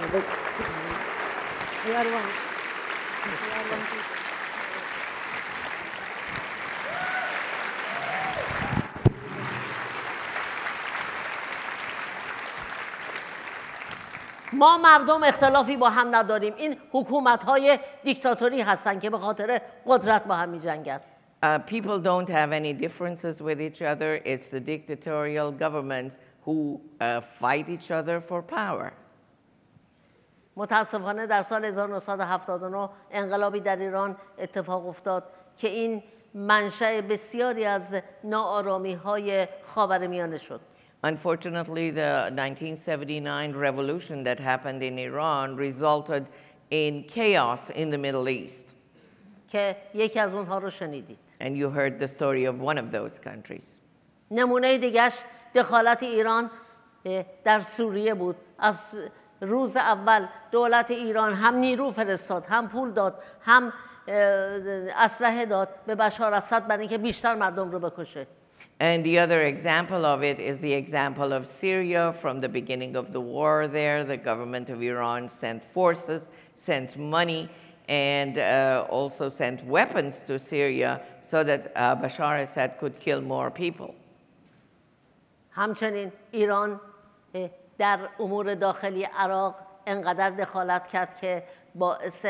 ما مردم اختلافی با هم نداریم. این حکومت‌های دیکتاتوری هستن که به خاطر قدرت با هم می‌جنگند. People don't have any differences with each other. It's the dictatorial governments who fight each other for power. متاسفانه در سال 1979 انقلابی در ایران اتفاق افتاد که این منشأ بسیاری از ناآرامی‌های خاورمیانه شد. Unfortunately, the 1979 revolution that happened in Iran resulted in chaos in the Middle East. که یکی از اونها رو شنیدید. And you heard the story of one of those countries. نمونه دیگه‌اش دخالت ایران در سوریه بود. از روز اول دولت ایران هم نیرو فرستاد، هم پول داد، هم اسلحه داد به بشار اسد برای اینکه بیشتر مردم رو بکشه. And the other example of it is the example of Syria. From the beginning of the war there, the government of Iran sent forces, sent money, and also sent weapons to Syria so that Bashar Assad could kill more people. همچنین ایران در امور داخلی عراق انقدر دخالت کرد که باعث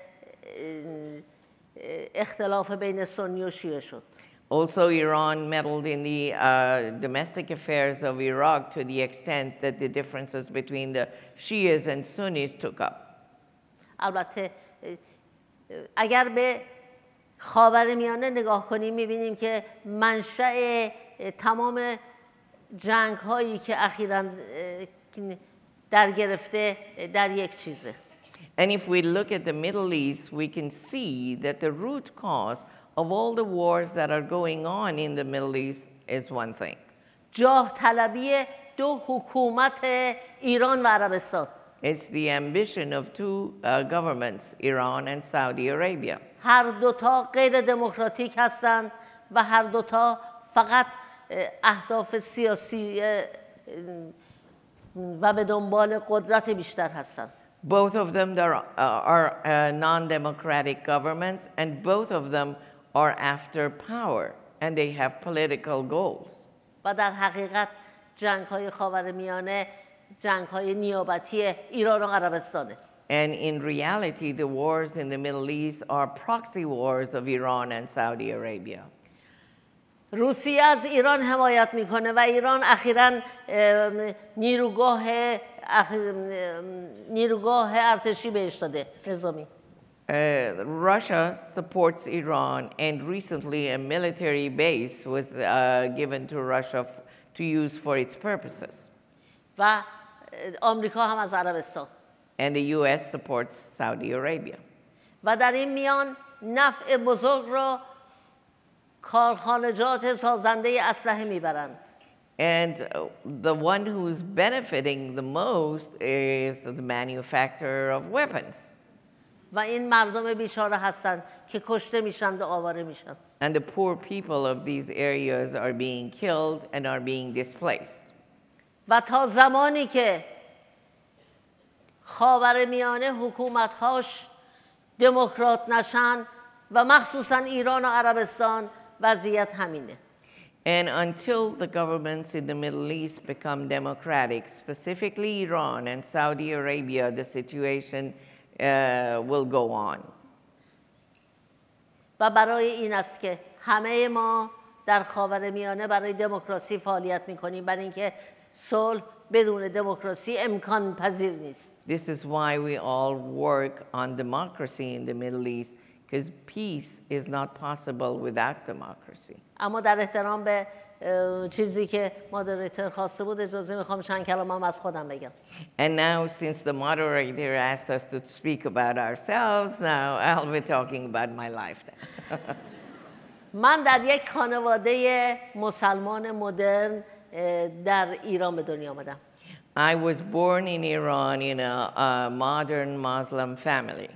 اختلاف بین سنی و شیعه شد. Also, Iran meddled in the domestic affairs of Iraq to the extent that the differences between the Shias and Sunnis took up. البته اگر به خاورمیانه نگاه کنیم می‌بینیم که منشأ تمام جنگ‌هایی که اخیراً در گرفته در یک چیزه. And if we look at the Middle East, we can see that the root cause of all the wars that are going on in the Middle East is one thing. جاه طلبی دو حکومت ایران و عربستان. It's the ambition of two governments, Iran and Saudi Arabia. هر دوتا غیر دموکراتیک هستند و هر دوتا فقط اهداف سیاسی و به دنبال قدرت بیشتر هستند. Both of them are non-democratic governments, and both of them are after power, and they have political goals. و در حقیقت جنگ‌های خاورمیانه جنگ‌های نیابتی ایران و عربستانه. And in reality, the wars in the Middle East are proxy wars of Iran and Saudi Arabia. روسیه از ایران حمایت میکنه و ایران اخیراً نیروگاه ارتشی بهش داده نظامی. Russia supports Iran, and recently a military base was given to Russia to use for its purposes. و آمریکا هم از عربستان. And the U.S. supports Saudi Arabia. و در این میان نفع بزرگ را کارخانجات سازنده اسلحه میبرند. And the one who's benefiting the most is the manufacturer of weapons. و این مردم بیچاره هستند که کشته میشن و آواره میشن. And the poor people of these areas are being killed and are being displaced. و تا زمانی که خاورمیانه حکومت‌هاش دموکرات نشن و مخصوصا ایران و عربستان وضعیت همینه. And until the governments in the Middle East become democratic, specifically Iran and Saudi Arabia, the situation will go on. و برای این است که همه ما در خاورمیانه برای دموکراسی فعالیت می‌کنیم، برای اینکه صلح بدون دموکراسی امکان پذیر نیست. This is why we all work on democracy in the Middle East, because peace is not possible without democracy. اما در احترام به چیزی که مادریتور خواسته بود اجازه میخوام چند کلمه از خودم بگم. And now, since the moderator asked us to speak about ourselves, now I'll be talking about my life now. من در یک خانواده مسلمان مدرن در ایران به دنیا آمدم. I was born in Iran in a modern Muslim family.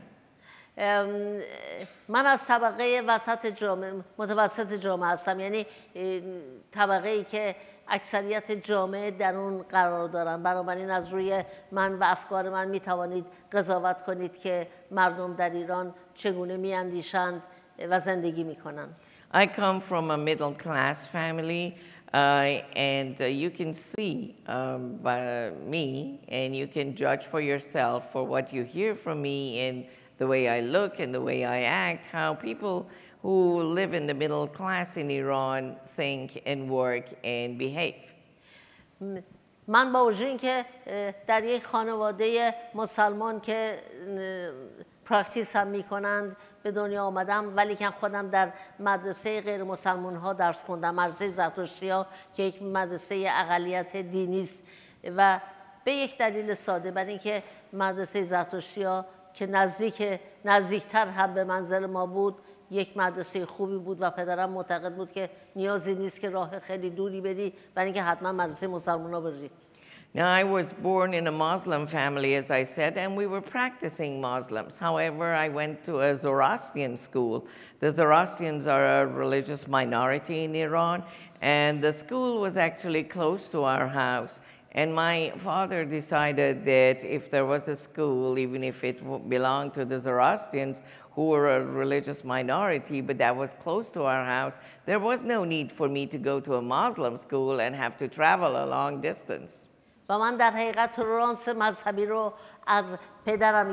من از طبقه متوسط جامعه هستم، یعنی طبقه ای که اکثریت جامعه در اون قرار دارن. بنابراین از روی من و افکار من می توانید قضاوت کنید که مردم در ایران چگونه می اندیشند و زندگی می کنند. I come from a middle class family, and you can see by me, and you can judge for yourself for what you hear from me and the way I look and the way I act, how people who live in the middle class in Iran think and work and behave. من با وجود اینکه در یک خانواده مسلمان که پرکتیس هم میکنند به دنیا آمدم، ولی که خودم در مدرسه غیر مسلمان ها درس خوندم، مدرسه زرتشتی ها که یک مدرسه اقلیت دینی است، و به یک دلیل ساده، برای اینکه مدرسه زرتشتی ها که نزدیکتر هم به منزل ما بود یک مدرسه خوبی بود و پدرم معتقد بود که نیازی نیست که راه خیلی دوری بری، برای اینکه حتما مدرسه مسلمان ها بری. Now, I was born in a Muslim family, as I said, and we were practicing Muslims. However, I went to a Zoroastrian school. The Zoroastrians are a religious minority in Iran, and the school was actually close to our house. And my father decided that if there was a school, even if it belonged to the Zoroastrians, who were a religious minority, but that was close to our house, there was no need for me to go to a Muslim school and have to travel a long distance. و من در حقیقت تولرانس مذهبی رو از پدرم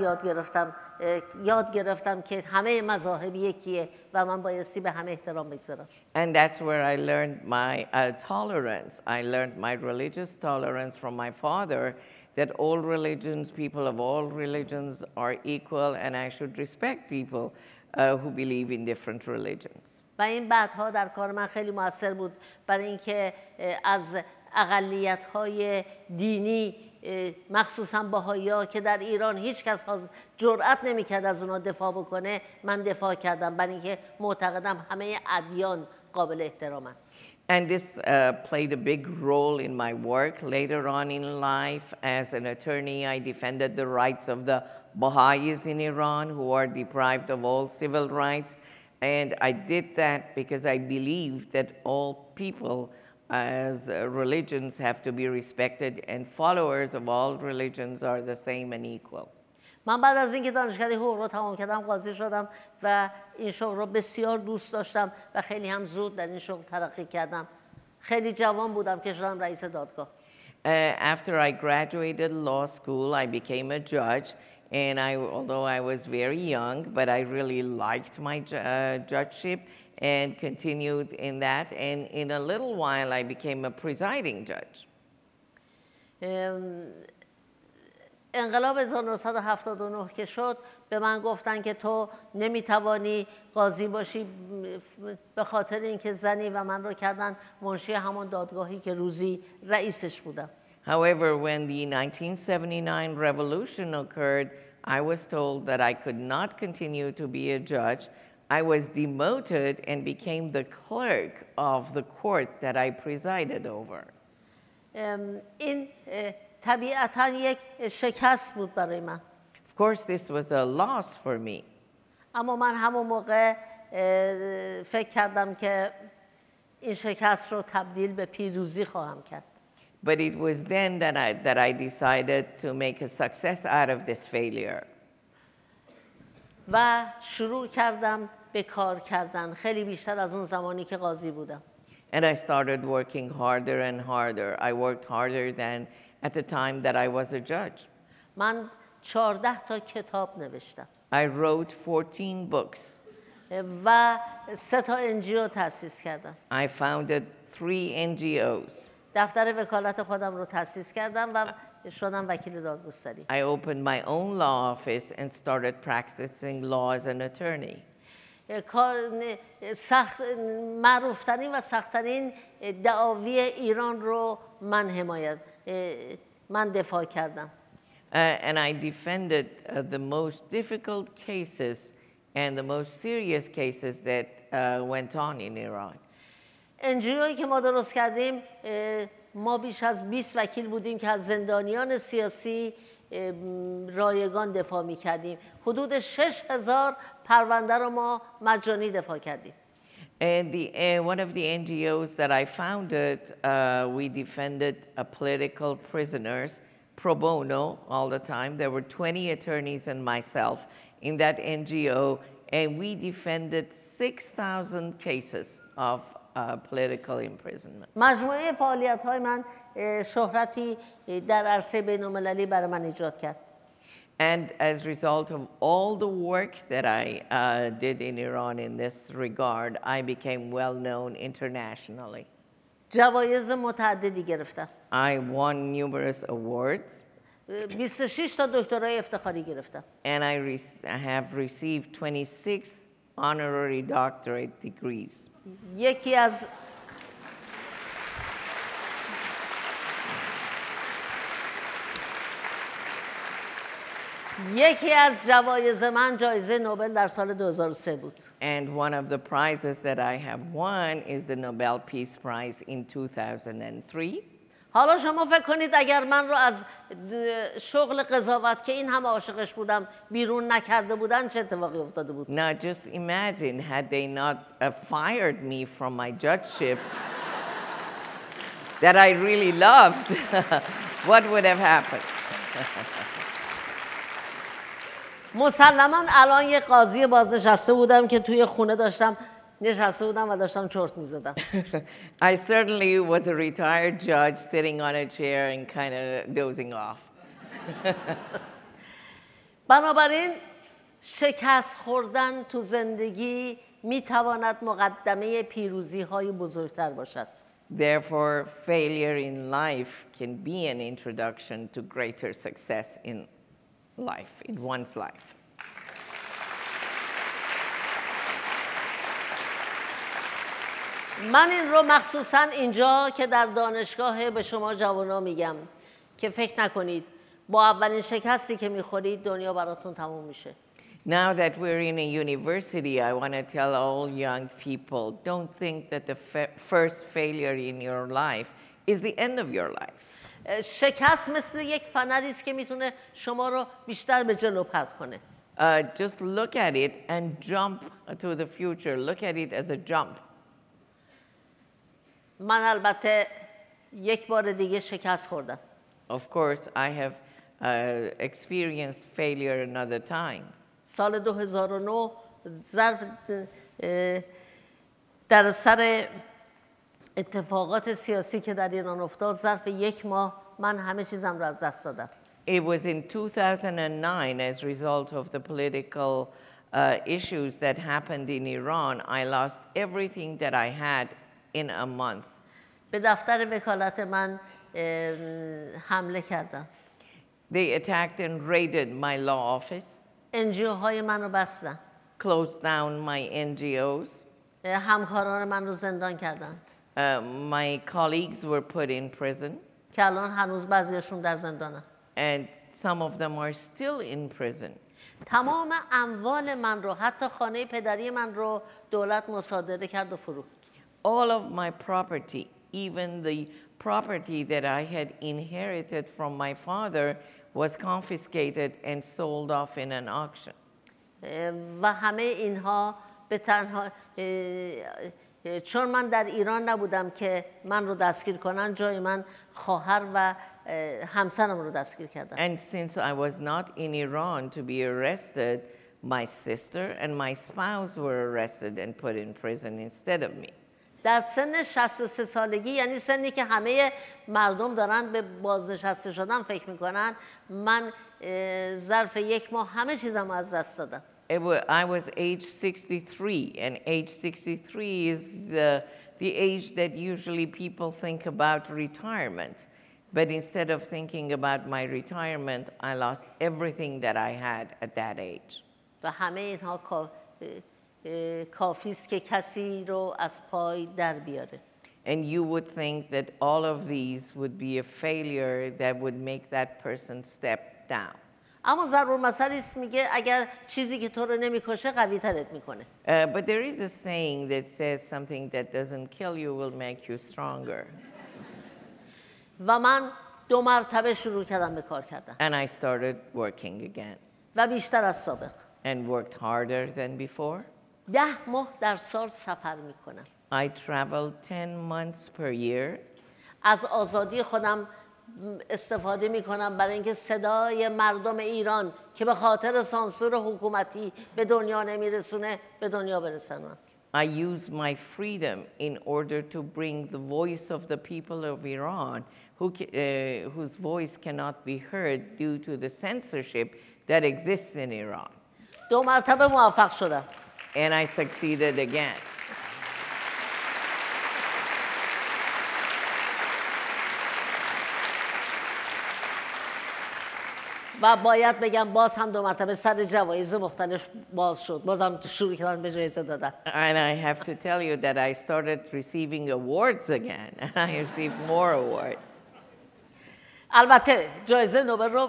یاد گرفتم که همه مذاهب یکیه و من بایستی به همه احترام بگذارم. And that's where I learned my tolerance. I learned my religious tolerance from my father, that all religions, people of all religions are equal, and I should respect people who believe in different religions. و این بعدها در کار من خیلی موثر بود، برای اینکه از اقلیت‌های دینی مخصوصا بهائی‌ها که در ایران هیچ کس جرئت نمی‌کرد از اونها دفاع بکنه، من دفاع کردم، برای اینکه معتقدم همه ادیان قابل احترامند. And this played a big role in my work later on in life. As an attorney, I defended the rights of the Baha'is in Iran who are deprived of all civil rights. And I did that because I believe that all people as religions have to be respected, and followers of all religions are the same and equal. من بعد از اینکه دانشکده حقوق رو تمام کردم قاضی شدم و این شغل رو بسیار دوست داشتم و خیلی هم زود در این شغل ترقی کردم. خیلی جوان بودم که شدم رئیس دادگاه. After I graduated law school, I became a judge, and although I was very young, but I really liked my judgeship and continued in that, and in a little while I became a presiding judge. انقلاب 1979 که شد به من گفتن که تو نمیتوانی قاضی باشی به خاطر اینکه زنی، و من رو کردن منشی همون دادگاهی که روزی رئیسش بودم. However, when the 1979 revolution occurred, I was told that I could not continue to be a judge. I was demoted and became the clerk of the court that I presided over. این طبیعتاً یک شکست بود برای من. Of course, this was a loss for me. اما من همون موقع فکر کردم که این شکست رو تبدیل به پیروزی خواهم کرد. But it was then that I decided to make a success out of this failure. و شروع کردم به کار کردن خیلی بیشتر از اون زمانی که قاضی بودم. And I started working harder and harder. I worked harder than at the time that I was a judge. من 14 تا کتاب نوشتم. I wrote 14 books. و 3 تا NGO تأسیس کردم. I founded 3 NGOs. دفتر وکالت خودم رو تأسیس کردم و شدم وکیل دادگستری. I opened my own law office and started practicing law as an attorney. معروفترین و سخت‌ترین دعاوی ایران رو من دفاع کردم. And I defended the most difficult cases and the most serious cases that went on in Iran. NGOیی که ما درست کردیم ما بیش از 20 وکیل بودیم که از زندانیان سیاسی رایگان دفاع می‌کردیم. حدود 6,000 پرونده رو ما مجانی دفاع کردیم. And one of the NGOs that I founded, we defended political prisoners pro bono all the time. There were 20 attorneys and myself in that NGO, and we defended 6,000 cases of political imprisonment. مجموعه فعالیت‌های من شهرتی در عرصه بین‌المللی برای من ایجاد کرد. And as a result of all the work that I did in Iran in this regard, I became well known internationally. جوایز متعددی گرفتم. I won numerous awards. 26 تا دکترای افتخاری گرفتم. And I have received 26 honorary doctorate degrees. یکی از جوایز من جایزه نوبل در سال 2003 بود. And one of the prizes that I have won is the Nobel Peace Prize in 2003. حالا شما فکر کنید اگر من رو از شغل قضاوت که این همه عاشقش بودم بیرون نکرده بودن چه اتفاقی افتاده بود؟ Now just imagine had they not fired me from my judgeship that I really loved, what would have happened? مسلماً الان یه قاضی بازنشسته بودم که توی خونه نشسته بودم و داشتم چرت می‌زدم. I certainly was a retired judge sitting on a chair and kind of dozing off. بنابراین شکست خوردن تو زندگی میتواند مقدمه پیروزی‌های بزرگتر باشد. Therefore, failure in life can be an introduction to greater success in life, in one's life. من این رو مخصوصاً اینجا که در دانشگاه به شما جوانان میگم که فکر نکنید با اولین شکستی که میخورید دنیا براتون تموم میشه. Now that we're in a university, I want to tell all young people, don't think that the first failure in your life is the end of your life. شکست مثل یک فنری است که میتونه شما رو بیشتر به جلو پرت کنه. Just look at it and jump to the future. Look at it as a jump. من البته یک بار دیگه شکست خوردم. Of course, I have experienced failure another time. سال 2009 در سر اتفاقات سیاسی که در ایران افتاد ظرف یک ماه من همه چیزم رو از دست دادم. It was in 2009 as a result of the political issues that happened in Iran. I lost everything that I had in a month. به دفتر وکالت من حمله کردن. They attacked and raided my law office. NGO های من رو بستن. Closed down my NGOs. همکاران من رو زندان کردند. My colleagues were put in prison. که الان هنوز بعضیشون در زندانن. and some of them are still in prison. تمام اموال من رو حتی خانه پدری من رو دولت مصادره کرد و فروخت. All of my property, even the property that I had inherited from my father, was confiscated and sold off in an auction. و همه اینها به تنها چون من در ایران نبودم که من رو دستگیر کنن، جای من خواهر و همسرم رو دستگیر کردن. And since I was not in Iran to be arrested, my sister and my spouse were arrested and put in prison instead of me. در سن 63 سالگی، یعنی سنی که همه مردم دارن به بازنشسته شدن فکر میکنن، من ظرف یک ماه همه چیزم از دست دادم. I was age 63, and age 63 is the age that usually people think about retirement. But instead of thinking about my retirement, I lost everything that I had at that age. و همه اینها کافی است که کسی رو از پای در بیاره. And you would think that all of these would be a failure that would make that person step down. اما ضرور مثلی است میگه اگر چیزی که تو رو نمیکشه قوی ترت میکنه. But there is a saying that says something that doesn't kill you will make you stronger. و من 2 مرتبه شروع کردم به کار کردن. And I started working again. و بیشتر از سابق. And worked harder than before. 10 ماه در سال سفر میکنم. I traveled 10 months per year. از آزادی خودم استفاده میکنم برای اینکه صدای مردم ایران که به خاطر سانسور حکومتی به دنیا نمیرسونه به دنیا برسونم. I use my freedom in order to bring the voice of the people of Iran whose voice cannot be heard due to the censorship that exists in Iran. 2 مرتبه موفق شدم. And I succeeded again. و باید بگم باز هم 2 مرتبه سر جوایز مختلف باز شد. بازم شروع کردن به جایزه دادن. And I have to tell you that I started receiving awards again. I received more awards. البته جایزه نوبل رو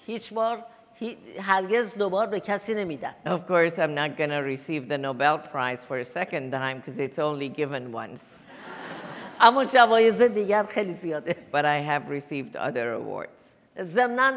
هرگز 2 بار به کسی نمیدن. Of course, I'm not going to receive the Nobel Prize for a second time because it's only given once. اما جوایز دیگر خیلی زیاده. But I have received other awards. ضمناً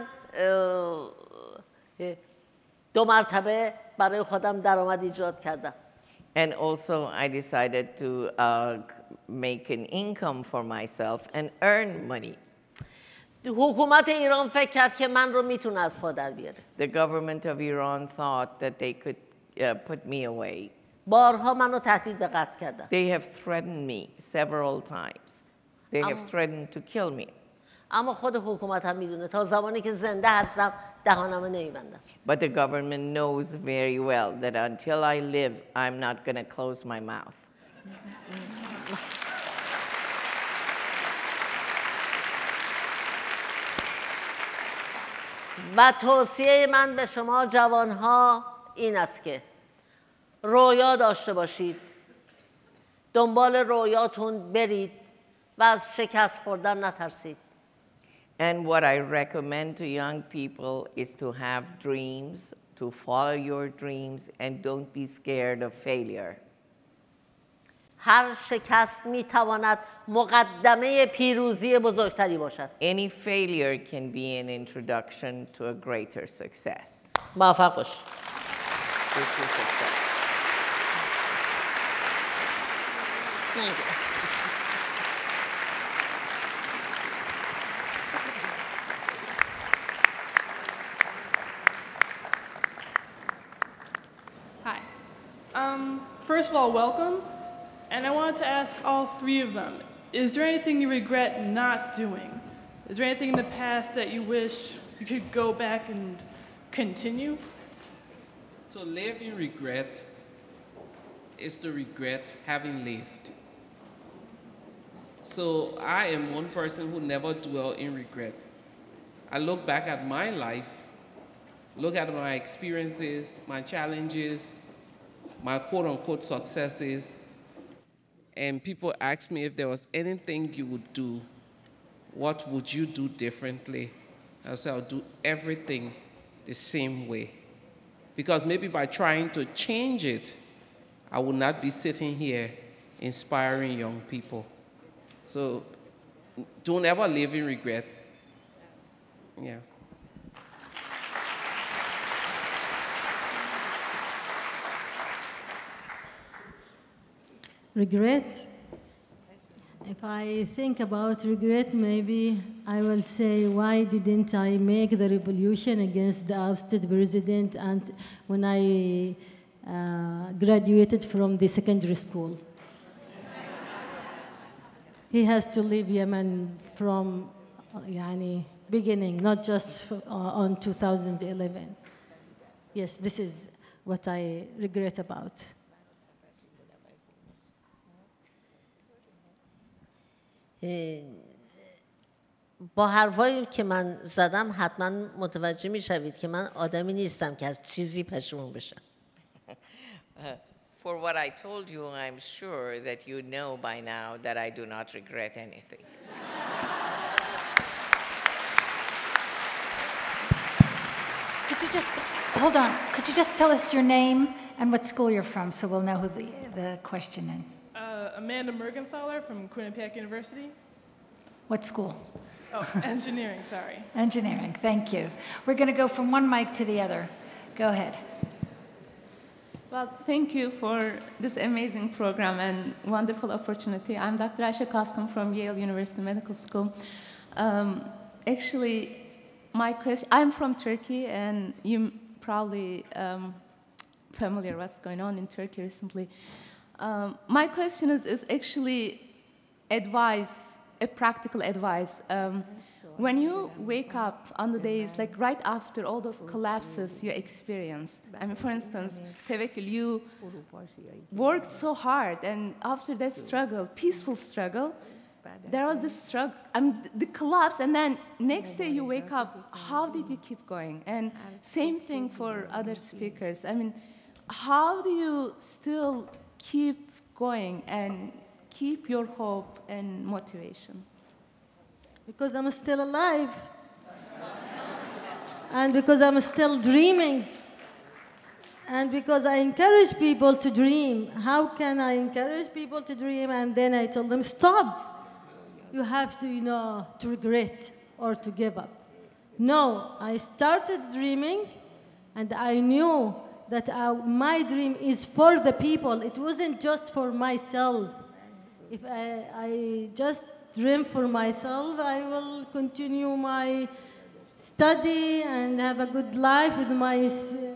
2 مرتبه برای خودم درآمد ایجاد کردم. And also, I decided to make an income for myself and earn money. حکومت ایران فکر کرد که من رو میتونه از پا در بیاره. The government of Iran thought that they could put me away. بارها منو تهدید به قتل کردن. They have threatened me several times. They have threatened to kill me. اما خود حکومت هم میدونه تا زمانی که زنده هستم دهانمو نمیبندم. But the government knows very well that until I live, I'm not going to close my mouth. و توصیه من به شما جوانها این است که رویا داشته باشید، دنبال رویاتون برید و از شکست خوردن نترسید. And what I recommend to young people is to have dreams, to follow your dreams, and don't be scared of failure. هر شکست میتواند مقدمه پیروزی بزرگتری باشد. Any failure can be an introduction to a greater success. موفق باش. Wish you success. Thank you. Hi. First of all, welcome. And I wanted to ask all 3 of them, is there anything you regret not doing? Is there anything in the past that you wish you could go back and continue? So live in regret is to regret having lived. So I am one person who never dwell in regret. I look back at my life, look at my experiences, my challenges, my quote-unquote successes, and people ask me if there was anything you would do, what would you do differently? I'll say I'll do everything the same way. Because maybe by trying to change it, I would not be sitting here inspiring young people. So don't ever live in regret. Yeah. Regret? If I think about regret, maybe I will say, why didn't I make the revolution against the ousted president and when I graduated from the secondary school? He has to leave Yemen from beginning, not just on 2011. Yes, this is what I regret about. با حرفایی که من زدم حتما متوجه میشوید که من آدمی نیستم که از چیزی پشیمون بشم. For what I told you, I'm sure that you know by now that I do not regret anything. Could you just, hold on, could you just tell us your name and what school you're from so we'll know who the question is? Amanda Mergenthaler from Quinnipiac University. What school? Oh, engineering, sorry. Engineering, thank you. We're going to go from one mic to the other. Go ahead. Well, thank you for this amazing program and wonderful opportunity. I'm Dr. Ayşe Kaskum from Yale University Medical School. Actually, my question, I'm from Turkey, and you probably familiar what's going on in Turkey recently. My question is actually advice, a practical advice. When you wake up on the days, like right after all those collapses you experienced, I mean, for instance, Tevekkül, you worked so hard, and after that struggle, peaceful struggle, there was this struggle, I mean, the collapse, and then next day you wake up, how did you keep going? And same thing for other speakers. I mean, how do you still keep going and keep your hope and motivation? Because I'm still alive. And because I'm still dreaming. And because I encourage people to dream. How can I encourage people to dream and then I tell them, stop. You have to, to regret or to give up. No, I started dreaming and I knew that my dream is for the people. It wasn't just for myself. If I just dream for myself, I will continue my study and have a good life with my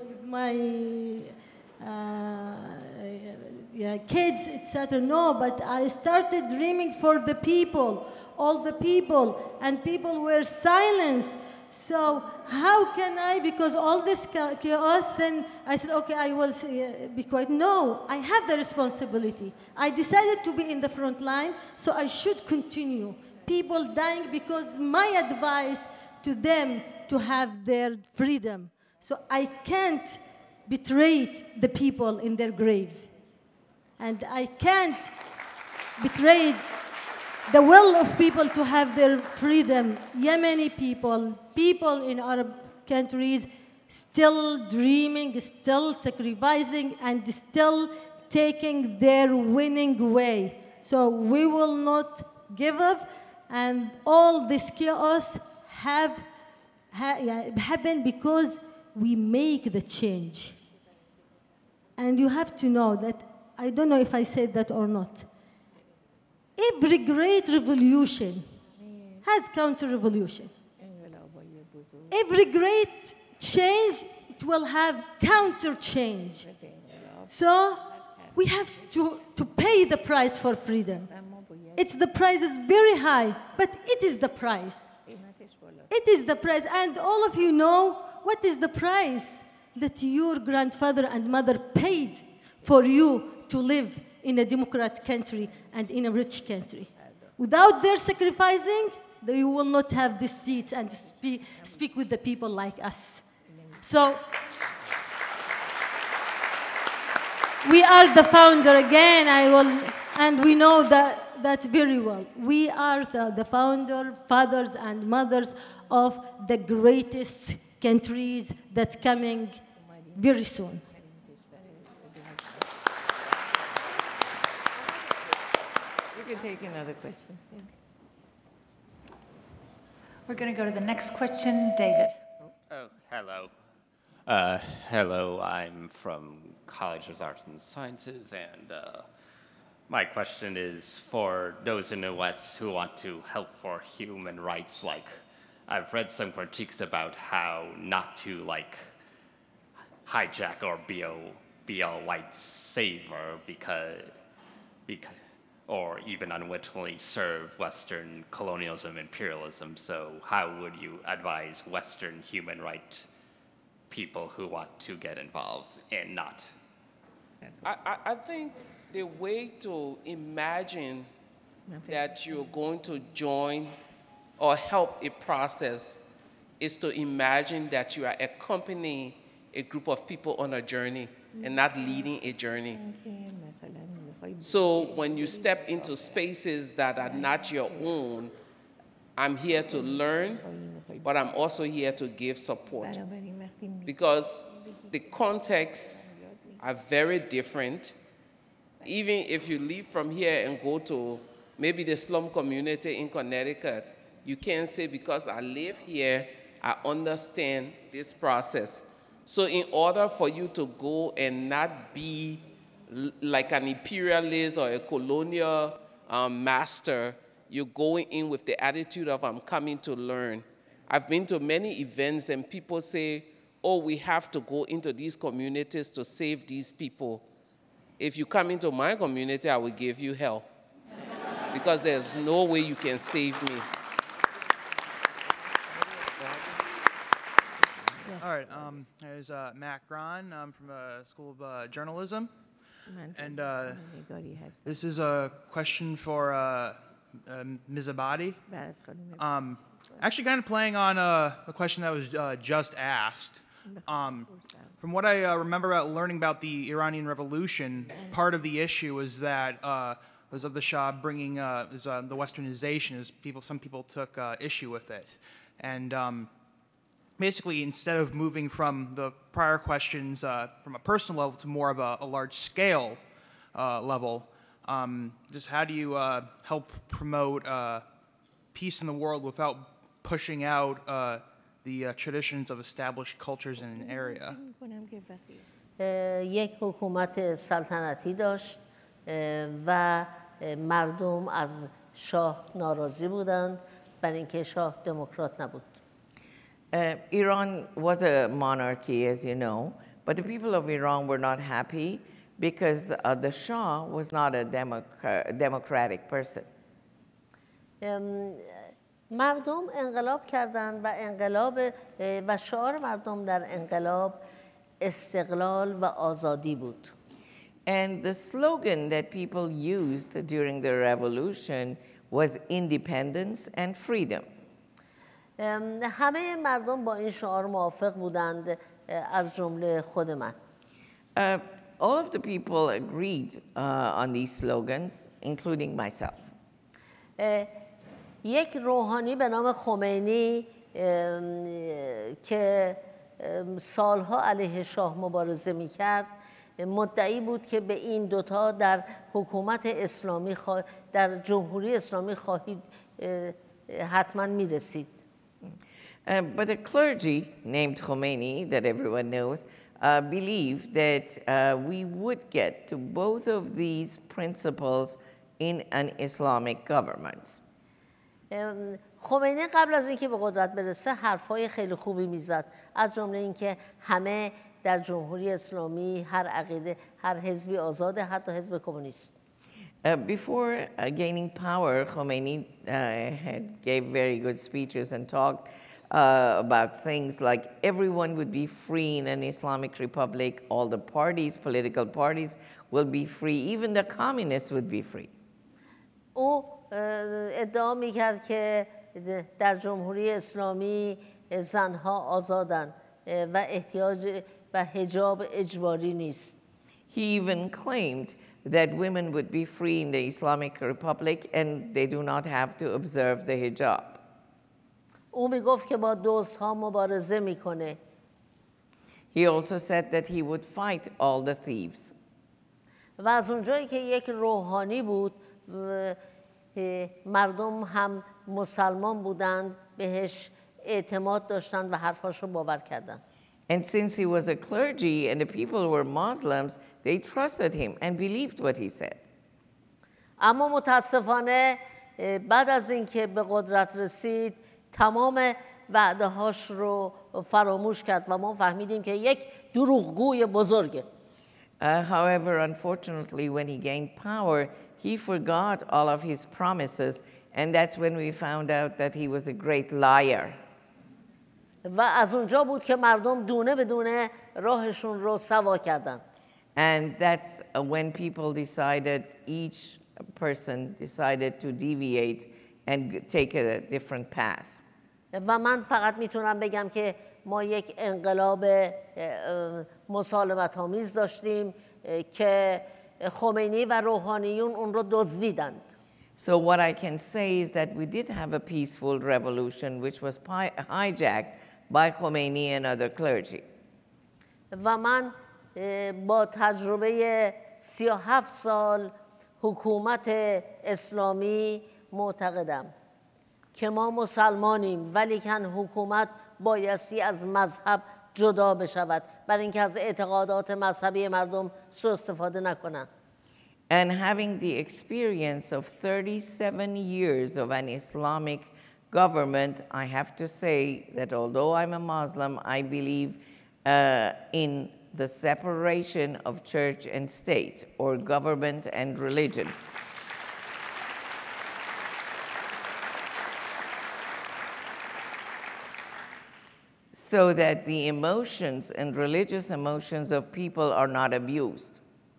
kids, etc. No, but I started dreaming for the people, all the people, and people were silenced. So how can I, because all this chaos, then I said, okay, I will be quiet. No, I have the responsibility. I decided to be in the front line, so I should continue. People dying because my advice to them to have their freedom. So I can't betray the people in their grave. And I can't betray the will of people to have their freedom. Yemeni people, people in Arab countries, still dreaming, still sacrificing, and still taking their winning way. So we will not give up, and all this chaos happened because we make the change. And you have to know that, I don't know if I said that or not, every great revolution has counter-revolution. Every great change, it will have counter-change. So we have to pay the price for freedom. The price is very high, but it is the price. It is the price. And all of you know what is the price that your grandfather and mother paid for you to live in a democratic country and in a rich country. Without their sacrificing, you will not have these seats and speak with the people like us. So we are the founder again, and we know that that very well. We are the founder, fathers and mothers of the greatest countries that's coming very soon. You can take another question. We're going to go to the next question. David. Oh, hello. Hello, I'm from College of Arts and Sciences, and my question is for those in the West who want to help for human rights. Like, I've read some critiques about how not to, like, hijack or be a white savior because or even unwittingly serve Western colonialism, imperialism. So how would you advise Western human rights people who want to get involved and not? I think the way to imagine that you're going to join or help a process is to imagine that you are accompanying a group of people on a journey and not leading a journey. So when you step into spaces that are not your own, I'm here to learn, but I'm also here to give support. Because the contexts are very different. Even if you leave from here and go to maybe the slum community in Connecticut, you can't say because I live here, I understand this process. So in order for you to go and not be like an imperialist or a colonial master, you're going in with the attitude of I'm coming to learn. I've been to many events and people say, oh, we have to go into these communities to save these people. If you come into my community, I will give you hell because there's no way you can save me. All right, there's Matt Gron. I'm from the School of Journalism. And this is a question for Ms. Abadi. Actually kind of playing on a question that was just asked. From what I remember about learning about the Iranian Revolution, part of the issue was that was of the Shah bringing the Westernization. Some people took issue with it, and basically, instead of moving from the prior questions from a personal level to more of a large-scale level, just how do you help promote peace in the world without pushing out the traditions of established cultures in an area? یک حکومت سلطنتی داشت و مردم از شاه ناراضی بودند برای اینکه شاه دموکرات نبود. Iran was a monarchy, as you know, but the people of Iran were not happy because the Shah was not a democratic person. مردم انقلاب کردند و انقلاب و شعار مردم در انقلاب استقلال و آزادی بود. And the slogan that people used during the revolution was independence and freedom. همه مردم با این شعار موافق بودند از جمله خود من. All of the people agreed on these slogans, including myself. یک روحانی به نام خمینی که سالها علیه شاه مبارزه می‌کرد مدعی بود که به این دوتا در حکومت اسلامی در جمهوری اسلامی خواهید حتما می‌رسید. But a clergy named Khomeini, that everyone knows, believed that we would get to both of these principles in an Islamic government. خمینی قبل از اینکه به قدرت برسه حرفای خیلی خوبی میزد، از جمله اینکه همه در جمهوری اسلامی هر عقیده، هر حزبی آزاده، حتی حزب کمونیست. Before gaining power, Khomeini gave very good speeches and talked about things like everyone would be free in an Islamic republic, all the parties, political parties will be free, even the communists would be free. او ادعا میکرد که در جمهوری اسلامی زنها آزادن و احتیاج و حجاب اجباری نیست. He even claimed that women would be free in the Islamic Republic and they do not have to observe the hijab. او میگفت که با دزدها مبارزه میکنه. He also said that he would fight all the thieves. و از اونجایی که یک روحانی بود، مردم هم مسلمان بودند، بهش اعتماد داشتند و حرفاشو باور کردند. And since he was a clergy and the people were Muslims, they trusted him and believed what he said. اما متاسفانه بعد از اینکه به قدرت رسید، تمام وعده‌هاش رو فراموش کرد و ما فهمیدیم که یک دروغگوی بزرگه. However, unfortunately, when he gained power, he forgot all of his promises, and that's when we found out that he was a great liar. و از اونجا بود که مردم دونه به دونه راهشون رو سوا کردن. And that's when people decided, each person decided to deviate and take a different path. و من فقط میتونم بگم که ما یک انقلاب مسالمت آمیز داشتیم که خمینی و روحانیون اون رو دزدیدند. So what I can say is that we did have a peaceful revolution which was hijacked by Khomeini and other clergy. و من با تجربه 37 سال حکومت اسلامی معتقدم که ما مسلمانیم ولیکن حکومت بایستی از مذهب جدا بشود برای اینکه از اعتقادات مذهبی مردم سوء استفاده نکنند. And having the experience of 37 years of an Islamic government, I have to say that although I'm a Muslim, I believe in the separation of church and state, or government and religion. So that the emotions and religious emotions of people are not abused.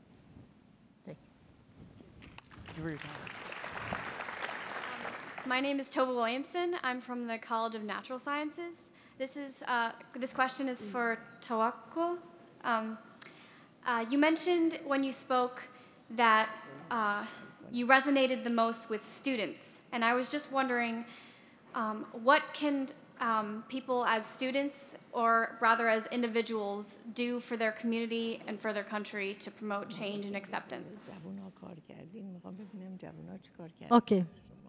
My name is Tova Williamson. I'm from the College of Natural Sciences. This question is for Tawakkul. You mentioned when you spoke that you resonated the most with students, and I was just wondering, what can people as students, or rather as individuals, do for their community and for their country to promote change and acceptance? Okay.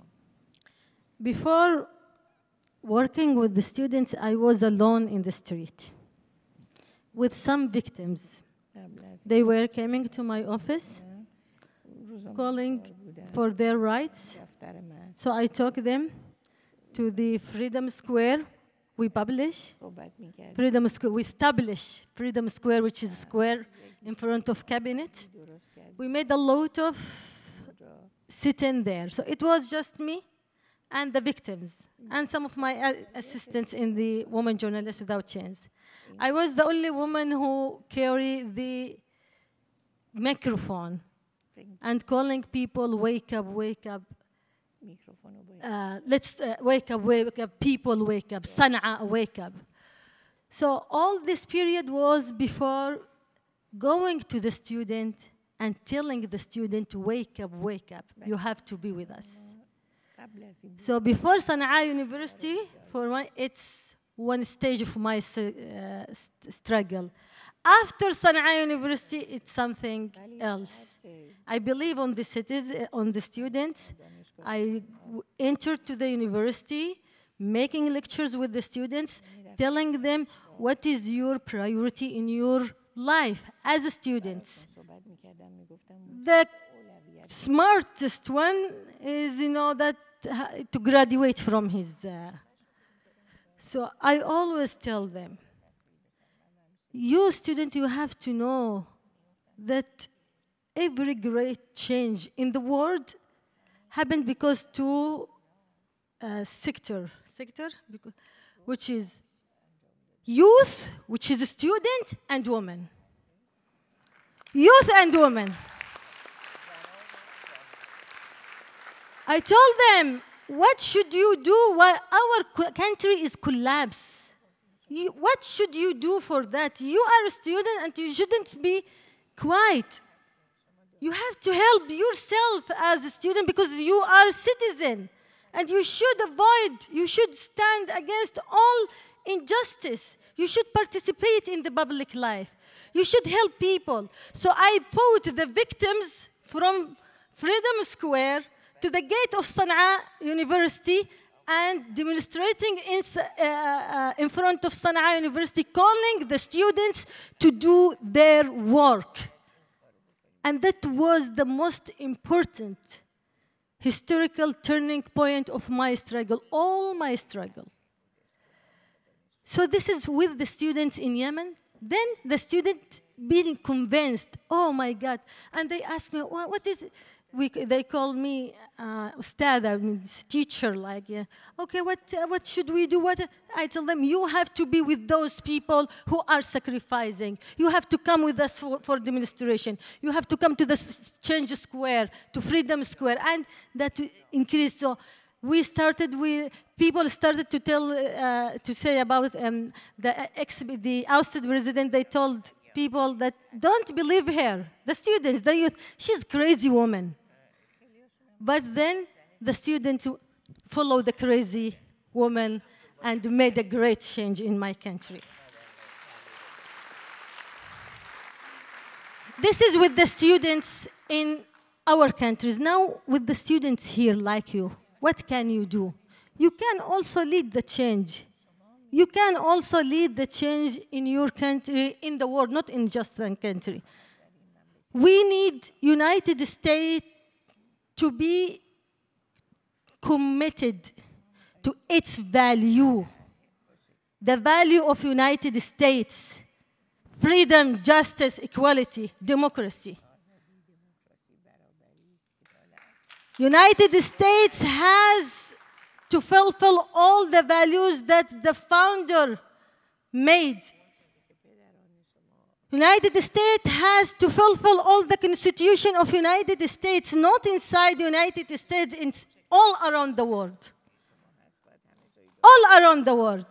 Before working with the students, I was alone in the street with some victims. They were coming to my office, calling for their rights. So I took them to the Freedom Square. We publish Freedom Square. We establish Freedom Square, which is a square in front of cabinet. We made a lot of sitting there. So it was just me and the victims and some of my assistants in the Women Journalists Without Chains. I was the only woman who carried the microphone and calling people, wake up, wake up. Let's wake up, people wake up, Sana'a, wake up. So all this period was before going to the student and telling the student to wake up, you have to be with us. So before Sana'a University, it's one stage of my struggle. After Sana'a University, it's something else. I believe on the on the students. I entered to the university, making lectures with the students, telling them what is your priority in your life as a student. The smartest one is, that to graduate from his. So I always tell them, you student, you have to know that every great change in the world happened because two sector, which is youth, which is a student, and women. Youth and women. I told them, what should you do while our country is collapsed? What should you do for that? You are a student and you shouldn't be quiet. You have to help yourself as a student because you are a citizen. And you should stand against all injustice. You should participate in the public life. You should help people. So I put the victims from Freedom Square to the gate of Sana'a University and demonstrating in front of Sana'a University, calling the students to do their work. And that was the most important historical turning point of my struggle, all my struggle. So this is with the students in Yemen. Then the student being convinced, oh my God. And they ask me, what is it? They call me Ustad, I mean teacher, like, yeah. Okay, what should we do? I tell them, you have to be with those people who are sacrificing. You have to come with us for demonstration. You have to come to the Change Square, to Freedom Square, and that increased. So people started to to say about the ousted president. They told people that don't believe her, the students, the youth, she's a crazy woman. But then the students followed the crazy woman and made a great change in my country. This is with the students in our countries. Now, with the students here like you, what can you do? You can also lead the change. You can also lead the change in your country, in the world, not in just one country. We need United States to be committed to its value, the value of United States, freedom, justice, equality, democracy. United States has to fulfill all the values that the founder made. United States has to fulfill all the Constitution of United States, not inside the United States, it's all around the world. All around the world.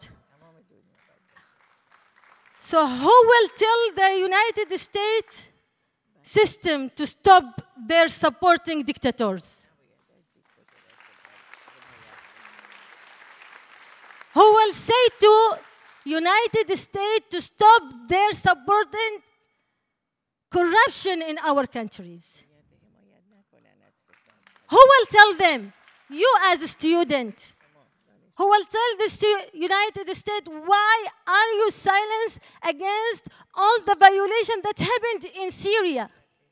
So who will tell the United States system to stop their supporting dictators? Who will say to United States to stop their supporting corruption in our countries? Who will tell them? You as a student. Who will tell the United States, why are you silent against all the violation that happened in Syria?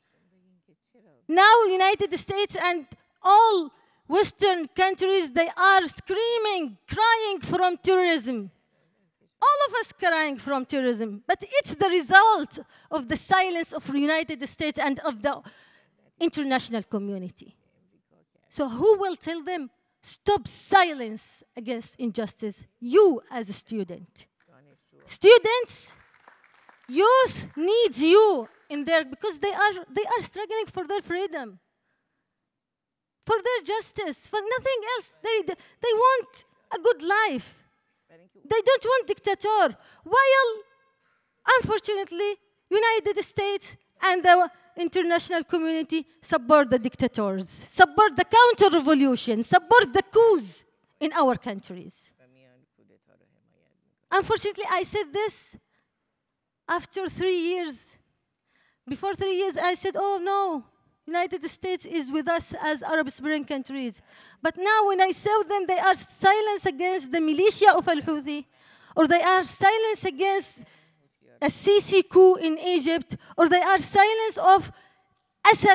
Now United States and all Western countries, they are screaming, crying from terrorism. All of us crying from terrorism, but it's the result of the silence of the United States and of the international community. So who will tell them, stop silence against injustice? You as a student. Students, youth needs you in there because they are struggling for their freedom, for their justice, for nothing else. They want a good life. They don't want dictator. While, unfortunately, United States and the international community support the dictators, support the counter-revolution, support the coups in our countries. Unfortunately, I said this after 3 years. Before 3 years, I said, oh no, United States is with us as Arab Spring countries. But now when I saw them, they are silent against the militia of Al-Houthi, or they are silent against a Sisi coup in Egypt, or they are silent of Assad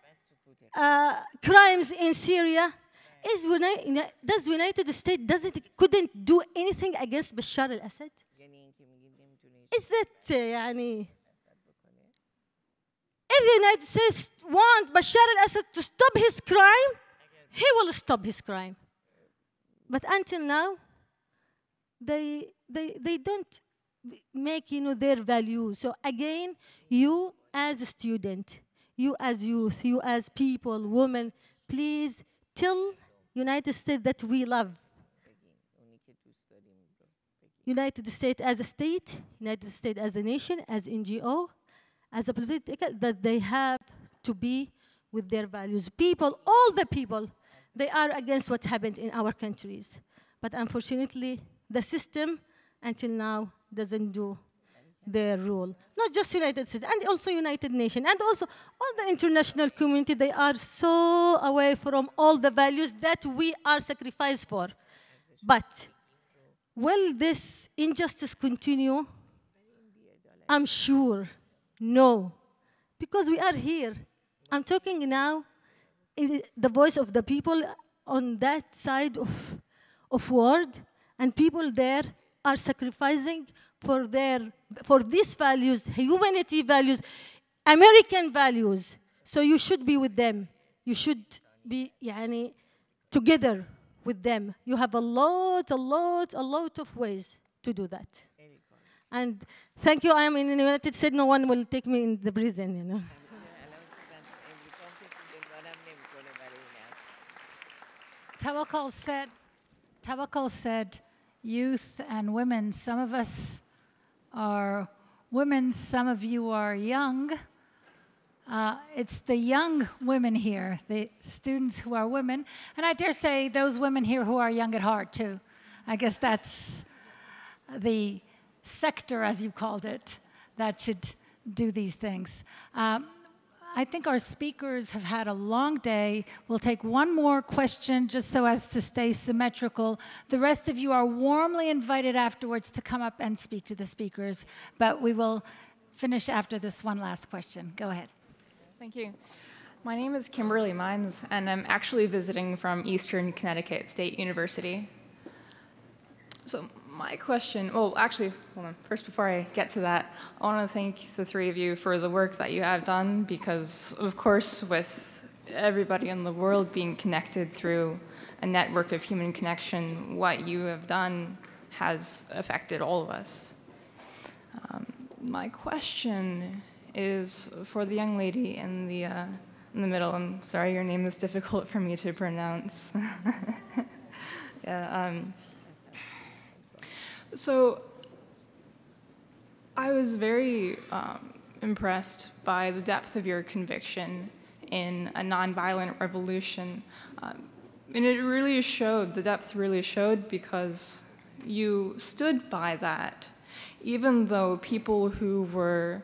crimes in Syria. Does United States couldn't do anything against Bashar al-Assad? Is that, if the United States want Bashar al-Assad to stop his crime, he will stop his crime. But until now, they don't make their value. So again, you as a student, you as youth, you as people, women, please tell United States that we love United States as a state, United States as a nation, as NGO, as a political, that they have to be with their values. People, all the people, they are against what happened in our countries. But unfortunately, the system until now doesn't do their role. Not just United States, and also United Nations, and also all the international community, they are so away from all the values that we are sacrificed for. But will this injustice continue? I'm sure, no, because we are here. I'm talking now in the voice of the people on that side of world, and people there are sacrificing for these values, humanity values, American values. So you should be with them. You should be together with them. You have a lot of ways to do that. And thank you. I am in the United States. No one will take me in the prison, you know. Tawakkol said, youth and women, some of us are women, some of you are young. It's the young women here, the students who are women, and I dare say those women here who are young at heart too. I guess that's the sector, as you called it, that should do these things. I think our speakers have had a long day. We'll take one more question just so as to stay symmetrical. The rest of you are warmly invited afterwards to come up and speak to the speakers, but we will finish after this one last question. Go ahead. Thank you. My name is Kimberly Mines, and I'm actually visiting from Eastern Connecticut State University. So my question, well, actually, hold on. First, before I get to that, I want to thank the three of you for the work that you have done, because, of course, with everybody in the world being connected through a network of human connection, what you have done has affected all of us. My question is for the young lady in the middle. I'm sorry, your name is difficult for me to pronounce. Yeah. So I was very impressed by the depth of your conviction in a nonviolent revolution. And it really showed, the depth really showed, because you stood by that, even though people who were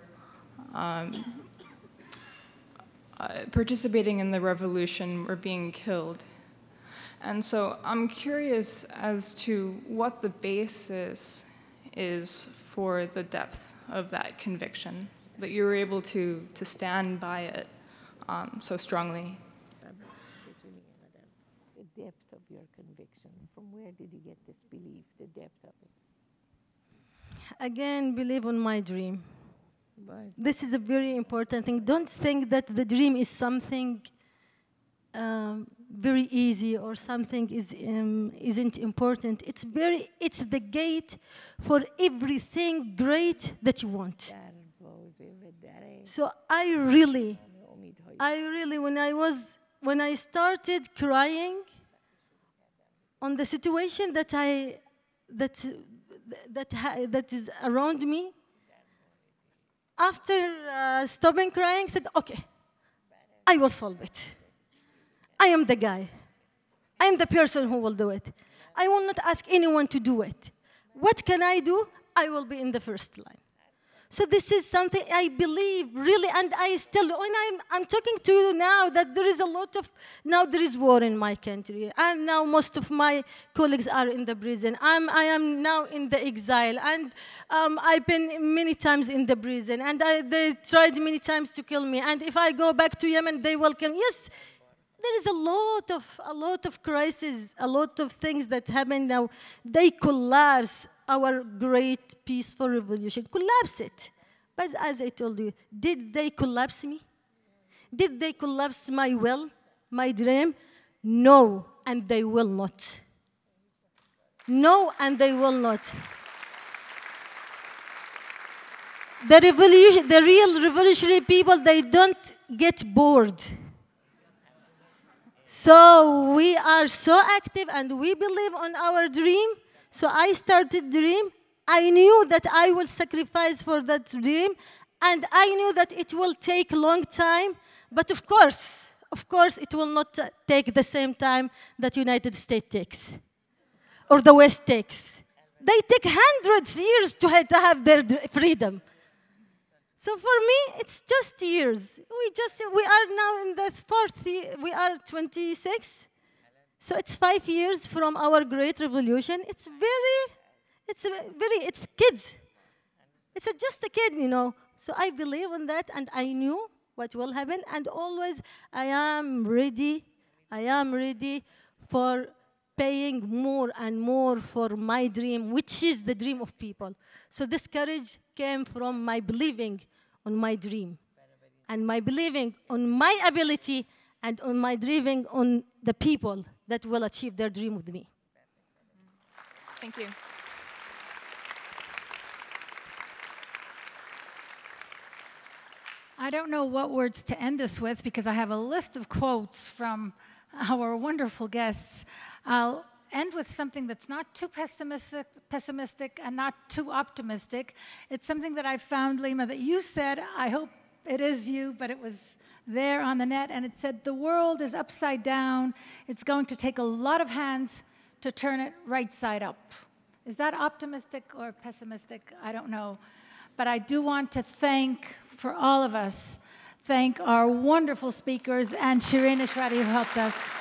participating in the revolution were being killed. And so I'm curious as to what the basis is for the depth of that conviction, that you were able to stand by it so strongly. The depth of your conviction, from where did you get this belief, the depth of it? Again, believe in my dream. This is a very important thing. Don't think that the dream is something very easy or something isn't important. It's the gate for everything great that you want. So I really, when I started crying on the situation that is around me, after stopping crying, I said, okay, I will solve it. I am the guy. I am the person who will do it. I will not ask anyone to do it. What can I do? I will be in the first line. So this is something I believe, really, and I still, when I'm talking to you now, that there is now there is war in my country, and now most of my colleagues are in the prison. I am now in the exile, and I've been many times in the prison, and they tried many times to kill me, and if I go back to Yemen, they will kill me. Yes, there is a lot of crises, a lot of things that happen now. They collapse our great peaceful revolution, collapse it. But as I told you, did they collapse me? Did they collapse my will, my dream? No, and they will not. No, and they will not. The real revolutionary people, they don't get bored. So we are so active and we believe on our dream. So I started dream. I knew that I will sacrifice for that dream, and I knew that it will take a long time, But of course, it will not take the same time that United States takes or the West takes. They take hundreds of years to have their freedom. So for me, it's just years. We are now in the fourth year. We are 26. So it's 5 years from our great revolution. It's kids. It's just a kid, you know. So I believe in that, and I knew what will happen, and always I am ready for paying more and more for my dream, which is the dream of people. So this courage came from my believing on my dream, and my believing on my ability, and on my believing on the people that will achieve their dream with me. Thank you. I don't know what words to end this with because I have a list of quotes from our wonderful guests. I'll end with something that's not too pessimistic and not too optimistic. It's something that I found, Lima, that you said. I hope it is you, but it was there on the net, and it said, the world is upside down. It's going to take a lot of hands to turn it right side up. Is that optimistic or pessimistic? I don't know. But I do want to thank, for all of us, thank our wonderful speakers and Shireen Ishrati who helped us.